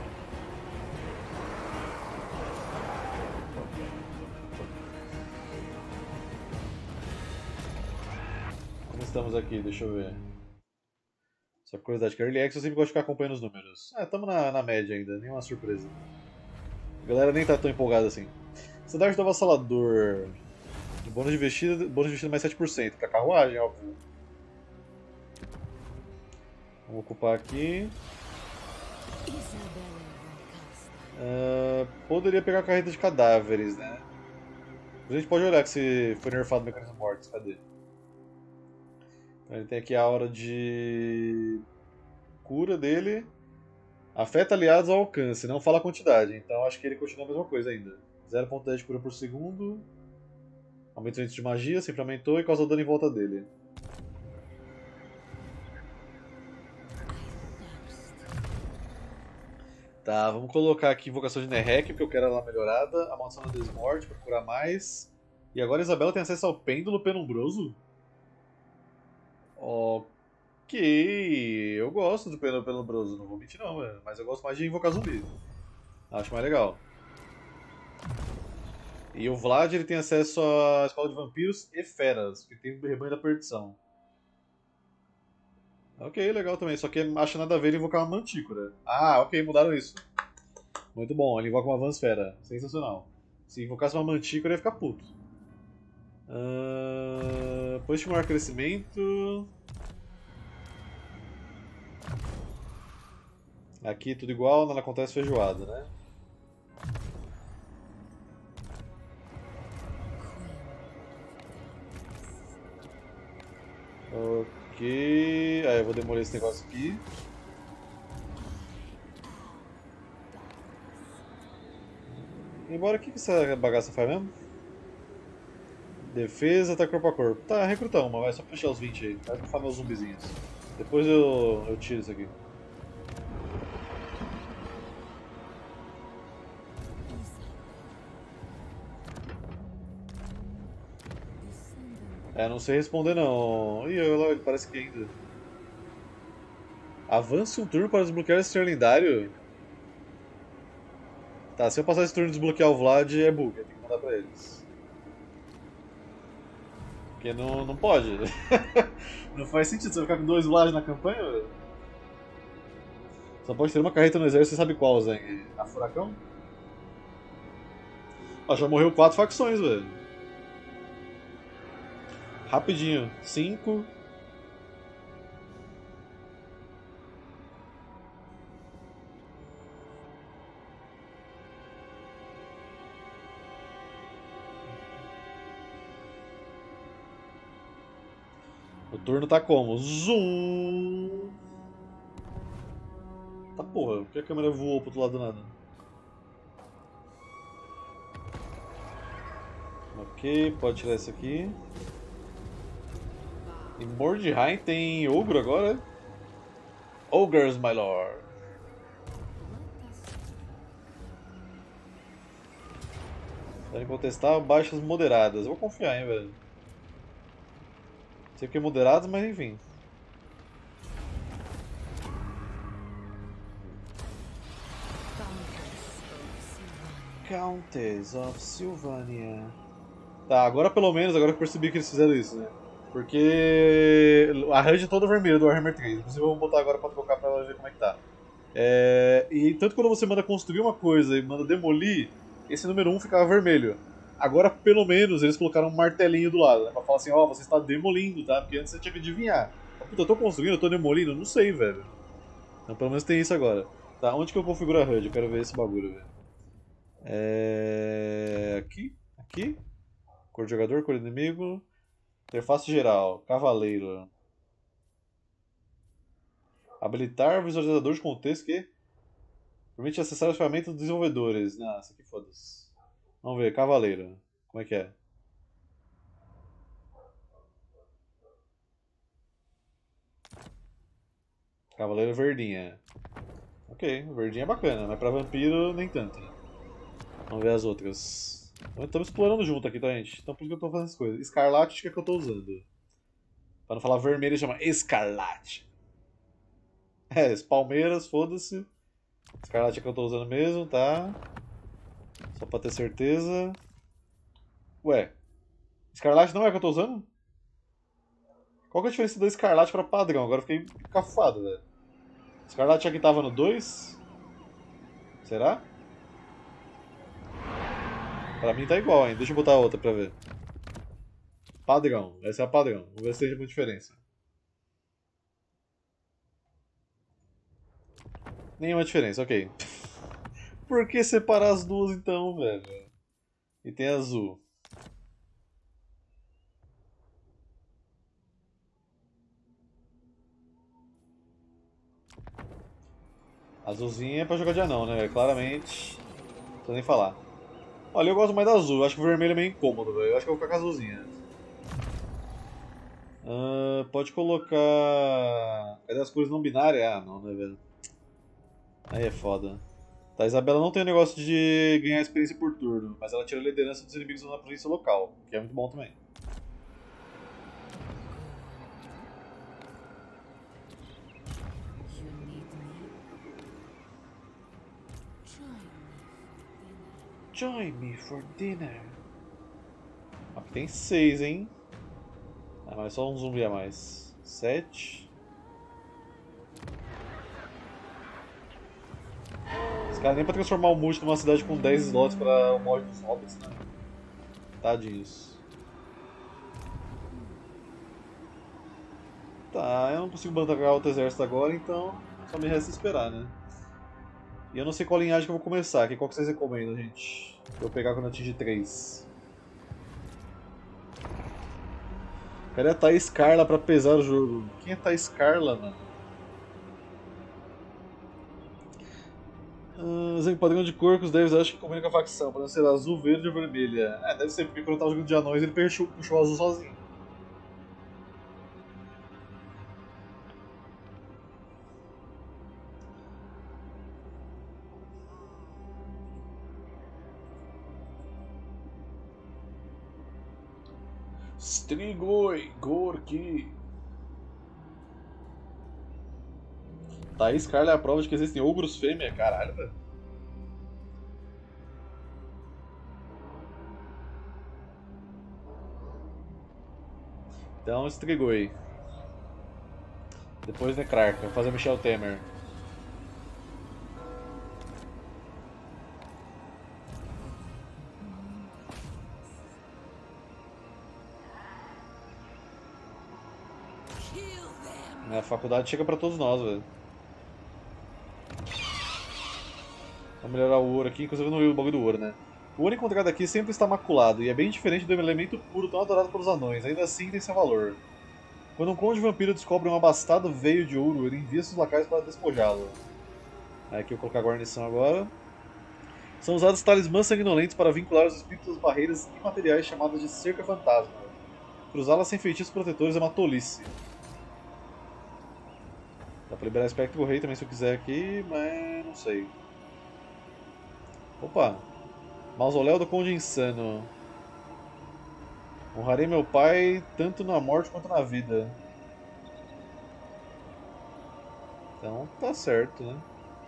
Como estamos aqui? Deixa eu ver. Só curiosidade, que Early Access eu sempre gosto de ficar acompanhando os números. Ah, estamos na, na média ainda, nenhuma surpresa. A galera nem tá tão empolgada assim. Cidade do Avassalador. Bônus de investida, bônus de investida mais sete por cento. Pra carruagem, óbvio. Vamos ocupar aqui. Uh, poderia pegar a carreta de cadáveres, né? A gente pode olhar que se foi nerfado o mecanismo mortos. Cadê? Então, ele tem aqui a aura de cura dele. Afeta aliados ao alcance, não fala a quantidade. Então acho que ele continua a mesma coisa ainda. zero ponto dez de cura por segundo. Aumenta o de magia, sempre aumentou e causa dano em volta dele. Tá, vamos colocar aqui Invocação de Nerek, porque eu quero ela melhorada. A Maldição da Desmorte para curar mais. E agora a Isabela tem acesso ao Pêndulo Penumbroso? Ok, eu gosto do Pêndulo Penumbroso, não vou mentir não, mano. Mas eu gosto mais de invocar zumbi. Acho mais legal. E o Vlad ele tem acesso à Escola de Vampiros e Feras, que tem o Rebanho da Perdição. Ok, legal também, só que acho nada a ver ele invocar uma Mantícora. Ah, ok, mudaram isso. Muito bom, ele invoca uma Vansfera, sensacional. Se invocasse uma Mantícora ia ficar puto. Uh, depois de maior crescimento. Aqui tudo igual, nada acontece feijoada, né? Ok. Aí eu vou demolir esse negócio aqui. Embora, o que, que essa bagaça faz mesmo? Defesa, tá corpo a corpo. Tá, recruta uma, vai só pra fechar os vinte aí. Vai bufar meus zumbizinhos. Depois eu, eu tiro isso aqui. É, não sei responder não. Ih, olha lá, ele parece que ainda. Avance um turno para desbloquear esse ser lendário? Tá, se eu passar esse turno e desbloquear o Vlad, é bug, eu tenho que mandar pra eles. Porque não, não pode. Não faz sentido você ficar com dois Vlad na campanha, velho. Só pode ter uma carreta no exército, você sabe qual, Zeng? A Furacão? Ó, já morreu quatro facções, velho. Rapidinho. Cinco. O turno tá como? Zoom! Tá porra, por que a câmera voou pro outro lado do nada? Ok, pode tirar isso aqui. E Mordheim tem ogro agora? Ogres, my lord. Podem contestar baixas moderadas. Eu vou confiar, hein, velho. Sei que é moderados, mas enfim. Countess of Sylvania. Tá, agora pelo menos, agora que eu percebi que eles fizeram isso, né? Porque a H U D é toda vermelha do Warhammer três. Inclusive eu vou botar agora pra trocar pra ver como é que tá. É... E tanto quando você manda construir uma coisa e manda demolir, esse número um ficava vermelho. Agora pelo menos eles colocaram um martelinho do lado, né? Pra falar assim, ó, oh, você está demolindo, tá? Porque antes você tinha que adivinhar. Puta, eu tô construindo, eu tô demolindo? Não sei, velho. Então pelo menos tem isso agora. Tá, onde que eu configuro a H U D? Eu quero ver esse bagulho, velho. É... Aqui? Aqui? Cor de jogador, cor de inimigo. Interface geral. Cavaleiro. Habilitar visualizador de contexto que permite acessar as ferramentas dos desenvolvedores. Ah, isso aqui foda-se. Vamos ver, Cavaleiro. Como é que é? Cavaleiro verdinha. Ok, verdinha é bacana, mas pra vampiro nem tanto. Né? Vamos ver as outras. Estamos explorando junto aqui, tá, gente? Então por isso que eu tô fazendo as coisas. Escarlate acho que é que eu tô usando. Pra não falar vermelho, chama Escarlate. É, Palmeiras, foda-se. Escarlate é que eu tô usando mesmo, tá? Só pra ter certeza. Ué, Escarlate não é que eu tô usando? Qual que é a diferença da Escarlate pra padrão? Agora eu fiquei cafado, velho. Escarlate aqui tava no dois? Será? Pra mim tá igual, hein? Deixa eu botar a outra pra ver. Padrão, essa é a padrão. Vamos ver se tem muita diferença. Nenhuma diferença, ok. Por que separar as duas então, velho? E tem azul. Azulzinha é pra jogar de anão, né? Claramente. Não precisa nem falar. Olha, eu gosto mais da azul. Acho que o vermelho é meio incômodo, velho. Eu acho que eu vou ficar com a azulzinha. Ah, pode colocar. Cadê as cores não binárias? Ah, não, né, velho? Aí é foda. Tá, a Isabela não tem o negócio de ganhar experiência por turno, mas ela tira a liderança dos inimigos na província local, que é muito bom também.
You need me? Join me for dinner.
Join me for dinner. Aqui tem seis, hein? Ah, mas só um zumbi a mais. Sete. Os caras nem pra transformar o Multi numa cidade com dez slots pra o mod dos hobbits, né? Tadinhos. Tá, eu não consigo bancar outro exército agora, então só me resta esperar, né? E eu não sei qual linhagem que eu vou começar aqui. Qual que vocês recomendam, gente? Pra eu pegar quando atingir três. Cadê a Thaís Carla pra pesar o jogo? Quem é Thaís Carla, mano? Ah, exemplo padrão de cor que os devs acham que combina com a facção, podendo ser azul, verde ou vermelha. É, deve ser, porque quando eu tava jogando de anões ele puxou, puxou o azul sozinho. Strigoi, Gorki. Thaís Carla é a prova de que existem ogros fêmea, caralho, velho. Então, Strigoi. Depois Necrarca, vou fazer Michel Temer.
Kill them.
A faculdade chega pra todos nós, velho. Vou melhorar o ouro aqui, inclusive eu não vi o bagulho do ouro, né? O ouro encontrado aqui sempre está maculado, e é bem diferente do elemento puro tão adorado pelos anões, ainda assim tem seu valor. Quando um conde vampiro descobre um abastado veio de ouro, ele envia seus lacaios para despojá-lo. Aqui eu vou colocar a guarnição agora. São usados talismãs sanguinolentos para vincular os espíritos às barreiras imateriais chamadas de cerca fantasma. Cruzá-las sem feitiços protetores é uma tolice. Dá pra liberar Espectro Rei também se eu quiser aqui, mas não sei. Opa! Mausoléu do Conde Insano. Honrarei meu pai tanto na morte quanto na vida. Então tá certo, né?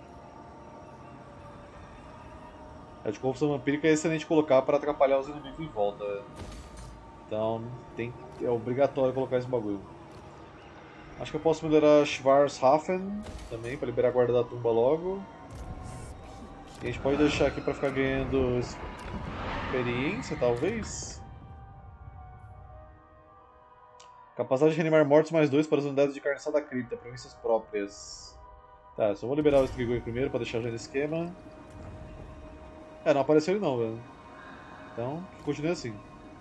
A de corrupção vampírica é excelente colocar para atrapalhar os inimigos em volta. Então tem, é obrigatório colocar esse bagulho. Acho que eu posso melhorar Schwarzhafen também, para liberar a guarda da tumba logo. E a gente pode deixar aqui para ficar ganhando experiência, talvez. Capacidade de reanimar mortos mais dois para as unidades de carniçada cripta, províncias próprias. Tá, só vou liberar o Strigoi primeiro pra deixar já no esquema. É, não apareceu ele não, velho. Então, continue assim.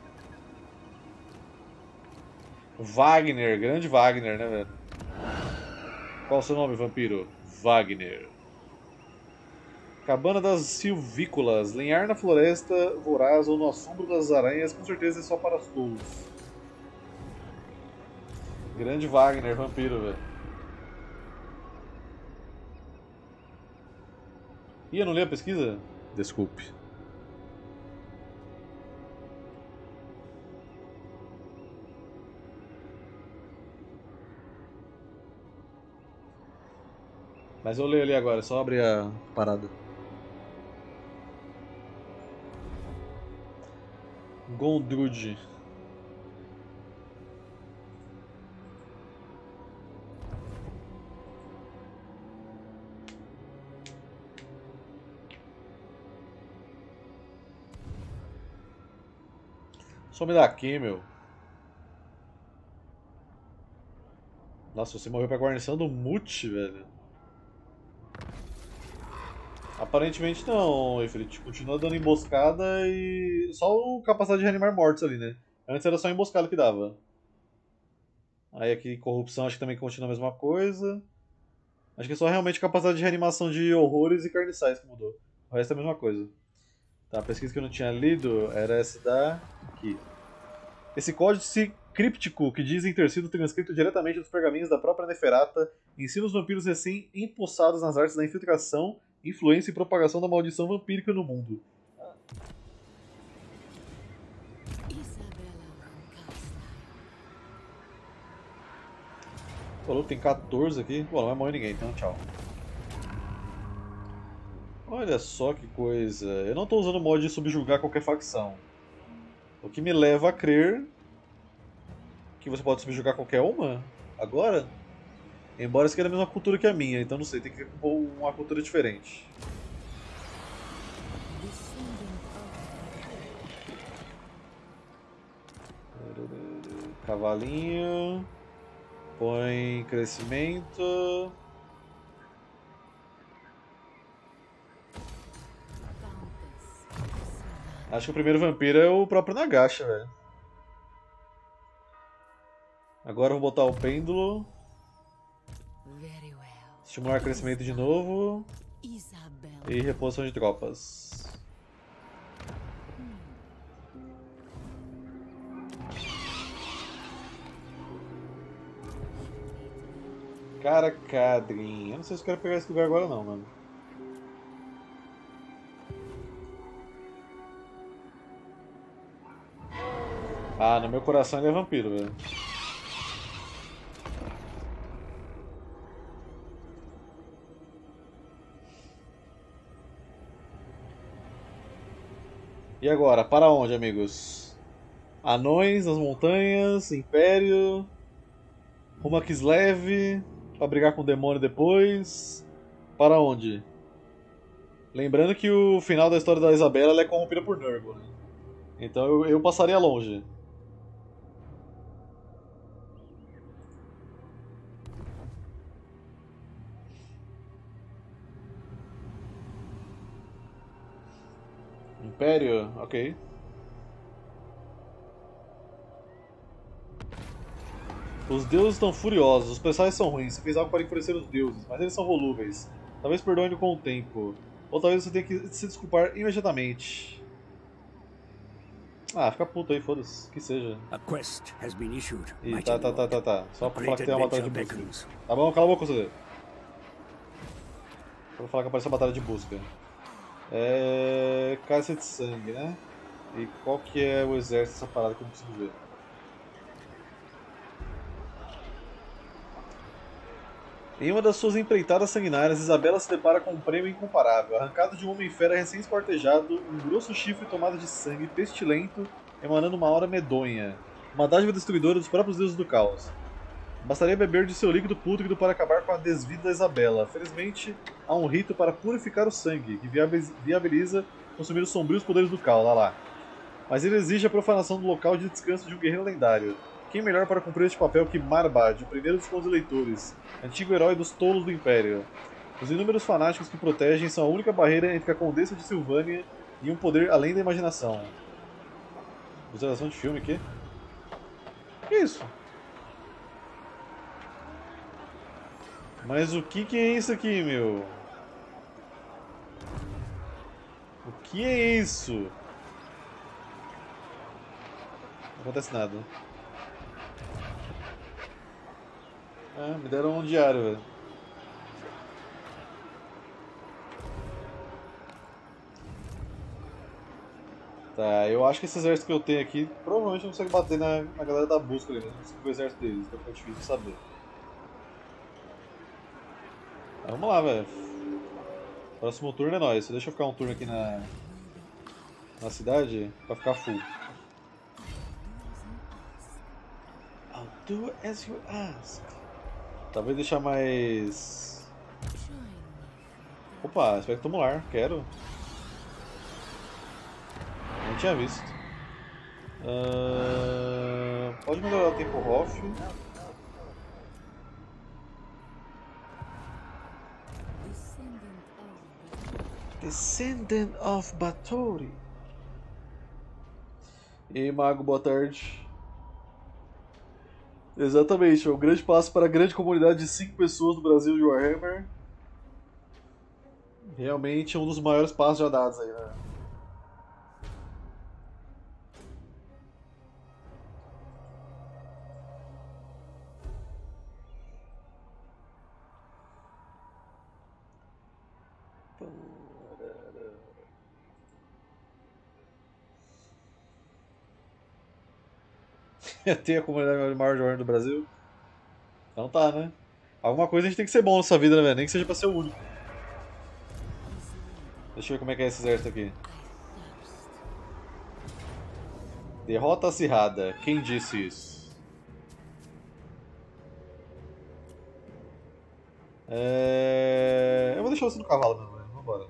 Wagner, grande Wagner, né, velho? Qual o seu nome, vampiro? Wagner. Cabana das Silvícolas. Lenhar na floresta voraz ou no assombro das aranhas, com certeza é só para os tolos. Grande Wagner, vampiro, velho. Ih, eu não li a pesquisa? Desculpe. Mas eu leio ali agora, só abrir a parada. Gondrude. Some daqui, meu. Nossa, você morreu pra guarnição do Mute, velho. Aparentemente não, Efrit. Continua dando emboscada e... só o capacidade de reanimar mortos ali, né? Antes era só emboscada que dava. Aí aqui corrupção acho que também continua a mesma coisa. Acho que é só realmente capacidade de reanimação de horrores e carniçais que mudou. O resto é a mesma coisa. Tá, a pesquisa que eu não tinha lido era essa daqui. Esse códice críptico que dizem ter sido transcrito diretamente dos pergaminhos da própria Neferata ensina os vampiros recém-empossados nas artes da infiltração, influência e propagação da maldição vampírica no mundo. Falou que tem quatorze aqui. Bom, não vai morrer ninguém, então tchau. Olha só que coisa. Eu não estou usando o mod de subjugar qualquer facção. O que me leva a crer que você pode subjugar qualquer uma agora? Embora seja a mesma cultura que a minha, então não sei, tem que ter uma cultura diferente. Cavalinho. Põe crescimento. Acho que o primeiro vampiro é o próprio Nagash, velho. Agora eu vou botar o pêndulo. Estimular crescimento de novo. E reposição de tropas. Cara, Cadrin. Eu não sei se eu quero pegar esse lugar agora não, mano. Ah, no meu coração ele é vampiro, velho. E agora, para onde, amigos? Anões nas montanhas, Império, rumo a Kislev, pra brigar com o demônio depois. Para onde? Lembrando que o final da história da Isabela ela é corrompida por Nurgle, né? Então eu, eu passaria longe. Império? Ok. Os deuses estão furiosos, os personagens são ruins, você fez algo para enfurecer os deuses, mas eles são volúveis. Talvez perdoem com o tempo. Ou talvez você tenha que se desculpar imediatamente. Ah, fica puto aí, foda-se, que seja. Ih, tá, tá, tá, tá, tá. Só pra falar que tem uma batalha de busca. Tá bom, cala a boca, você. Só pra falar que apareceu a batalha de busca. É... Cálice de sangue, né? E qual que é o exército dessa parada que eu não consigo ver? Em uma das suas empreitadas sanguinárias, Isabela se depara com um prêmio incomparável. Arrancado de um homem-fera recém-esquartejado, um grosso chifre tomado de sangue pestilento, emanando uma aura medonha. Uma dádiva destruidora dos próprios deuses do caos. Bastaria beber de seu líquido pútrido para acabar com a desvida da Isabela. Felizmente, há um rito para purificar o sangue, que viabiliza consumir os sombrios poderes do caos. Lá, lá. Mas ele exige a profanação do local de descanso de um guerreiro lendário. Quem melhor para cumprir este papel que Marbad, o primeiro dos contos eleitores, antigo herói dos tolos do Império? Os inúmeros fanáticos que o protegem são a única barreira entre a Condessa de Silvânia e um poder além da imaginação. Observação de filme aqui. Que isso? Mas o que que é isso aqui, meu? O que é isso? Não acontece nada. Ah, me deram um diário, velho. Tá, eu acho que esse exército que eu tenho aqui provavelmente não consegue bater na, na galera da busca ali, né? Não consigo ver o exército deles, então fica difícil de saber. Mas vamos lá, velho. Próximo turno é nóis. Deixa eu ficar um turno aqui na, na cidade pra ficar full.
I'll do as you ask.
Talvez deixar mais... Opa, espectro tumular, quero. Não tinha visto. Uh... Pode melhorar o tempo off.
Descendant of Batory.
E aí, Mago, boa tarde. Exatamente, é um grande passo para a grande comunidade de cinco pessoas do Brasil de Warhammer. Realmente é um dos maiores passos já dados aí, né? Tem a comunidade maior de Warhammer do Brasil? Então tá, né? Alguma coisa a gente tem que ser bom nessa vida, né, velho? Nem que seja pra ser o único. Deixa eu ver como é que é esse exército aqui. Derrota acirrada. Quem disse isso? É... Eu vou deixar você no cavalo mesmo, velho. Vambora.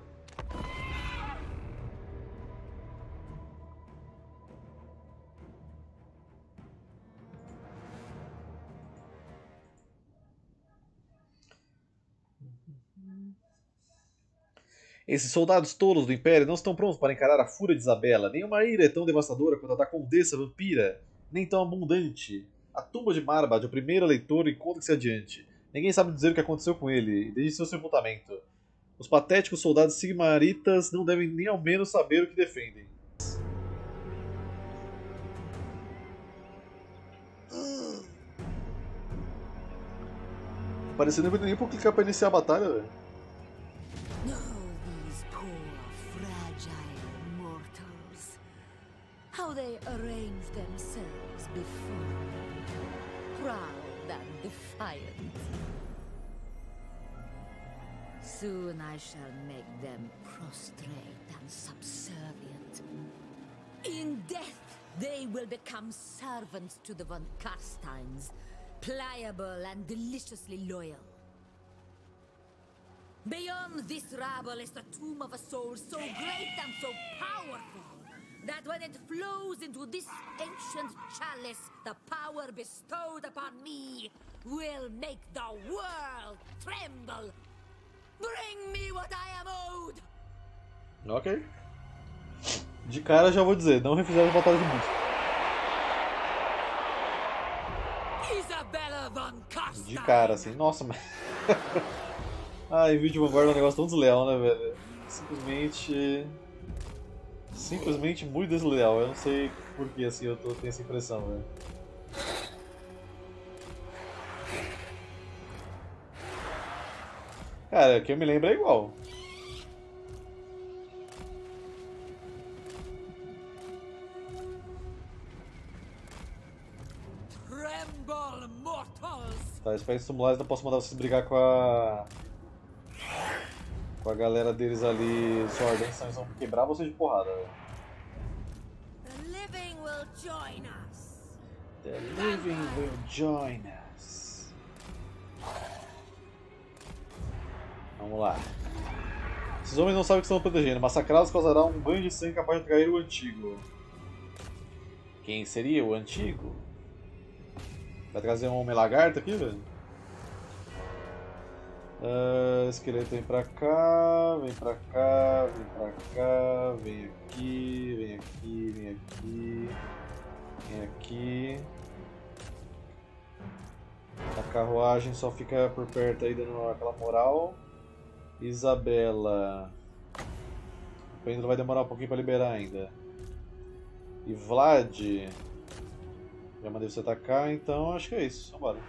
Esses soldados tolos do Império não estão prontos para encarar a fúria de Isabela. Nenhuma ira é tão devastadora quanto a da Condessa Vampira, nem tão abundante. A tumba de Marbad, o primeiro eleitor, encontra-se adiante. Ninguém sabe dizer o que aconteceu com ele, desde seu sepultamento. Os patéticos soldados sigmaritas não devem nem ao menos saber o que defendem. Parecendo que nem por clicar para iniciar a batalha, velho.
How they arrange themselves before me, proud and defiant. Soon I shall make them prostrate and subservient. In death, they will become servants to the von Carsteins, pliable and deliciously loyal. Beyond this rabble is the tomb of a soul so great and so powerful that when it flows into this ancient chalice, the power bestowed upon me will make the world tremble. Bring me what I am owed.
Ok. De cara já vou dizer, não refizeram a batalha de música.
Isabella von Carstein.
De cara, assim, nossa, mas... Ah, em vídeo Vanguard é um negócio tão desleal, né, velho? Simplesmente... Simplesmente muito desleal, eu não sei por que assim eu tô, tenho essa impressão, velho. Cara, o que eu me lembro é igual.
Tremble, mortals!
Tá, espécies tumulares não posso mandar vocês brigar com a... Com a galera deles ali, Sword, senão eles vão quebrar vocês de porrada, velho.
The living will join us.
The living will join us. Vamos lá. Esses homens não sabem o que estão protegendo. Massacrá-los causará um banho de sangue capaz de atrair o antigo. Quem seria o antigo? Vai trazer um homem lagarto aqui, velho? Uh, esqueleto vem pra cá, vem pra cá, vem pra cá, vem aqui, vem aqui, vem aqui, vem aqui. A carruagem só fica por perto aí dando aquela moral. Isabela. O pêndulo vai demorar um pouquinho pra liberar ainda. E Vlad. Já mandei você atacar, então acho que é isso. Vambora.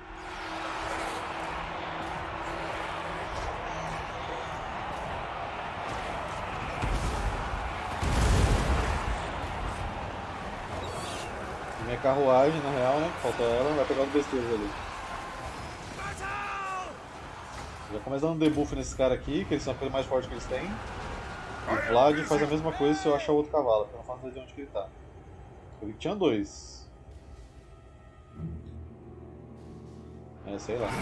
Minha carruagem, na real, né? Falta ela, vai pegar os besteiros ali. Já começa dando debuff nesses caras aqui, que eles são a coisa mais forte que eles têm. E o Vlad faz a mesma coisa se eu achar o outro cavalo, porque eu não faço ideia de onde que ele tá. Eu vi que tinha dois. É, sei lá.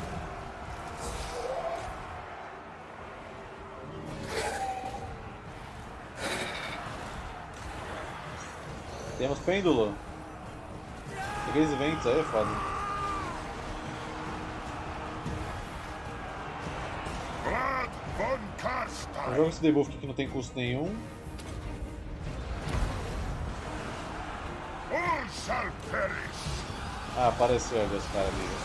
Temos pêndulo. Peguei os ventos aí, é foda.
Vlad von Carstein.
Eu jogo esse debuff aqui que não tem custo nenhum.
All shall perish.
Ah, apareceu ali esse cara ali.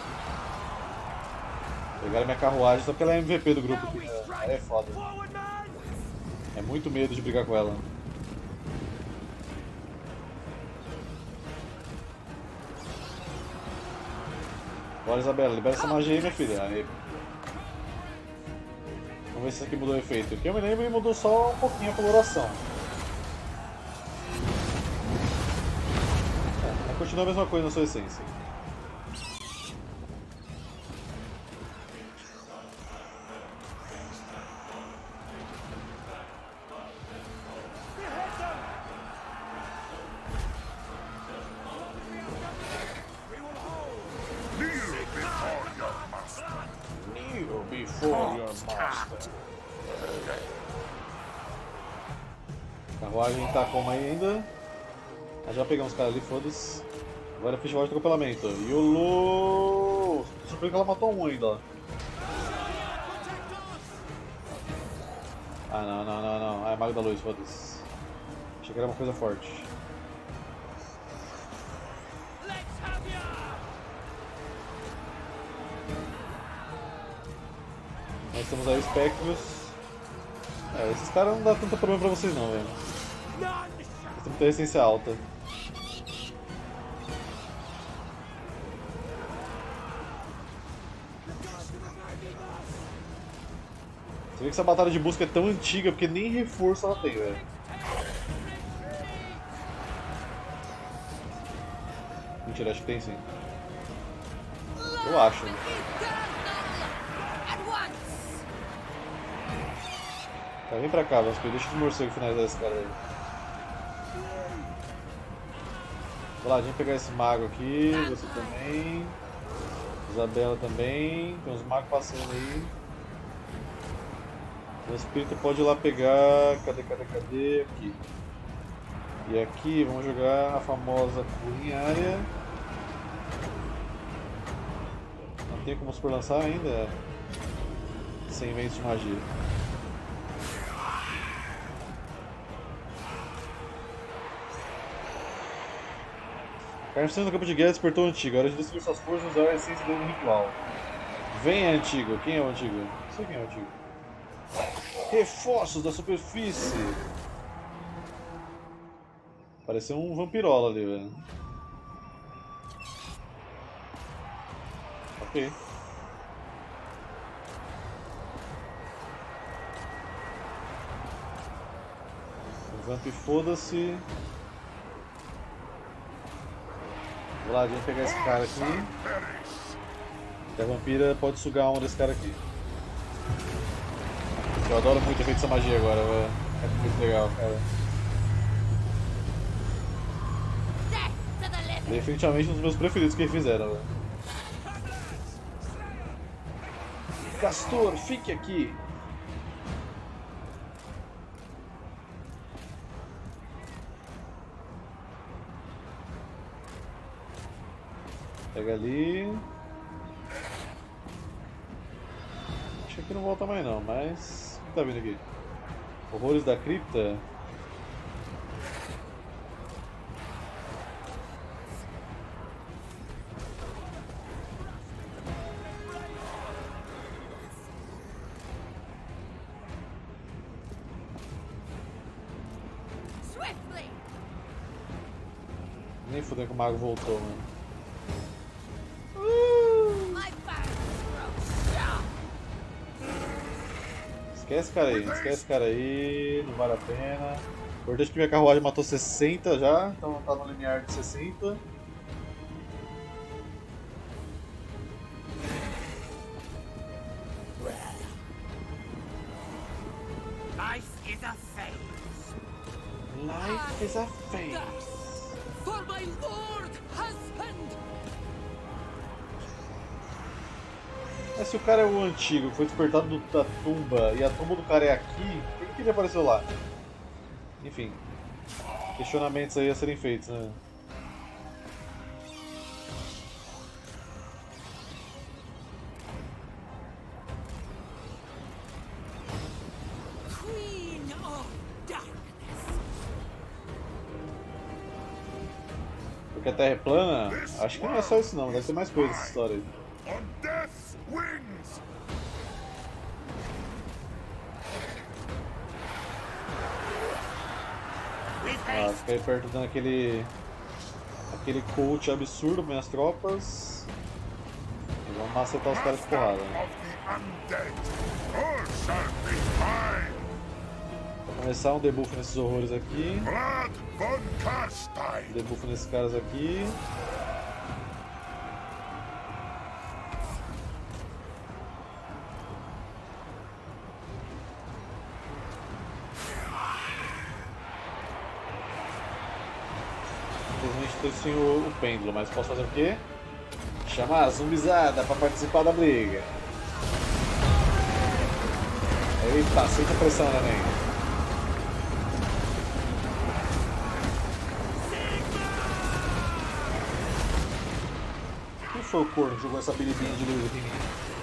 Pegaram minha carruagem só porque ela é M V P do grupo aqui. Ela é foda. É muito medo de brigar com ela. Bora, Isabela, libera essa magia aí, minha filha. Aí. Vamos ver se isso aqui mudou o efeito. O que eu me lembro, ele mudou só um pouquinho a coloração. É, mas continua a mesma coisa na sua essência. Before your master. Carruagem tá como aí ainda. Ah, já pegamos os caras ali, foda-se. Agora é festival de atropelamento. Yolo! Tô surpreso que ela matou um ainda. Ah, não, não, não, não. Ah, é Mago da Luz, foda-se. Achei que era uma coisa forte. Nós temos aí espectros. É, esses caras não dá tanto problema pra vocês não, velho. Eles têm muita resistência alta. Você vê que essa batalha de busca é tão antiga porque nem reforço ela tem, velho. Mentira, acho que tem sim. Eu acho. Tá, vem pra cá, Vasco. Deixa os morcegos finalizar esse cara aí. Vamos lá, a gente pegar esse mago aqui. Você também. Isabela também. Tem uns magos passando aí. O espírito pode ir lá pegar. Cadê, cadê, cadê? Aqui. E aqui vamos jogar a famosa culinária. Não tem como super lançar ainda. Sem ventos de magia. Carnificina no campo de guerra despertou o antigo. Hora de destruir suas forças e usar a essência dele no ritual. Venha, antigo. Quem é o antigo? Não sei quem é o antigo. Reforços da superfície. Pareceu um vampirola ali, velho. Ok. Vamp, foda-se. Vou lá, vamos pegar esse cara aqui. E a vampira pode sugar uma desse cara aqui. Eu adoro muito o efeito dessa magia agora, velho. É muito legal, cara. Definitivamente um dos meus preferidos que eles fizeram, velho. Castor, fique aqui! Pega ali. Acho que aqui não volta mais não, mas... O que tá vindo aqui? Horrores da cripta?
Swiftly!
Nem fudeu que o mago voltou, mano.
My fire!
Esquece esse cara aí, esquece esse cara aí, não vale a pena. Importante que minha carruagem matou sessenta já, então tá no limiar de sessenta.
Life is a phase.
Life is a phase.
For my lord husband!
Mas se o cara é o antigo, que foi despertado do- da tumba, e a tumba do cara é aqui, por que que ele apareceu lá? Enfim, questionamentos aí a serem feitos, né?
Queen of darkness!
Porque a Terra é plana? Acho que não é só isso não, deve ter mais coisa nessa história aí.
On death's wings!
Ah, fica aí perto dando aquele. aquele coach absurdo para minhas tropas. E vamos macetar os caras de porrada. Né?
Of the undead! All shall be mine!
Pra começar um debuff nesses horrores aqui.
Blood von Karstein!
Debuff nesses caras aqui. Infelizmente estou sem o, o pêndulo, mas posso fazer o quê? Chamar a zumbizada para participar da briga. Eita, senta a pressão, neném. Quem foi o corno que jogou essa biribinha de luz aqui em mim?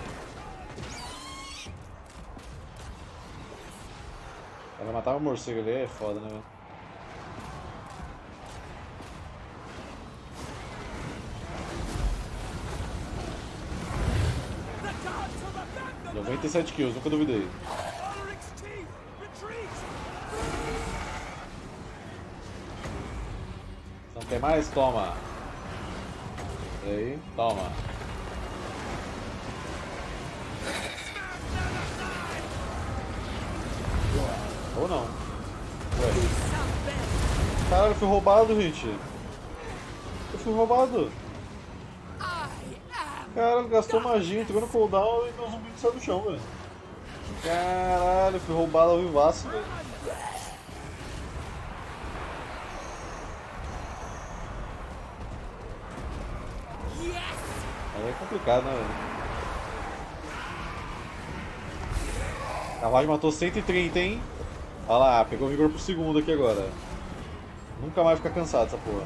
Ela matava o morcego ali, é foda, né, velho? noventa e sete kills, nunca duvidei. Não tem mais? Toma. E aí, toma. Ou não. Ué. Caralho, eu fui roubado, gente. Eu fui roubado. Caralho, gastou magia, entrou no cooldown e meu zumbi saiu do chão, velho. Caralho, fui roubado ao vivaço, velho. Aí é complicado, né, velho? A Carruagem matou cento e trinta, hein? Olha lá, pegou vigor por segundo aqui agora. Nunca mais fica cansado essa porra.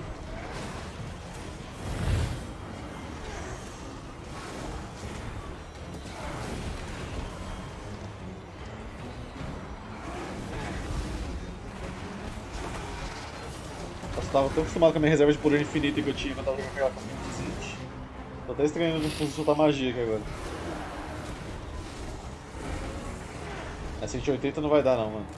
Nossa, eu tava tão acostumado com a minha reserva de poder infinita que eu tinha quando eu tava jogando aquela com Tô até estranhando de soltar magia aqui agora. A cento e oitenta não vai dar não, mano.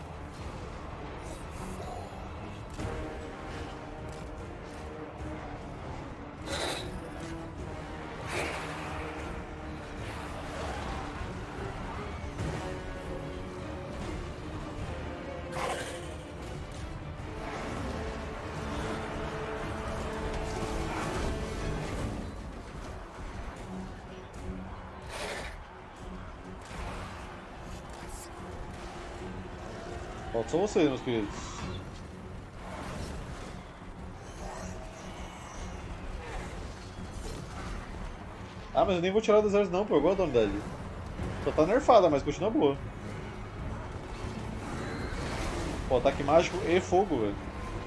Falta só vocês, meus queridos. Ah, mas eu nem vou tirar do exército não, pô, eu gosto da unidade. Só tá nerfada, mas continua boa. Pô, ataque mágico e fogo, velho.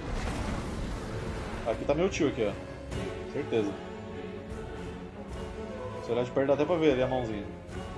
Aqui tá meu tio aqui, ó. Certeza. Se olhar de perto dá até pra ver ali a mãozinha.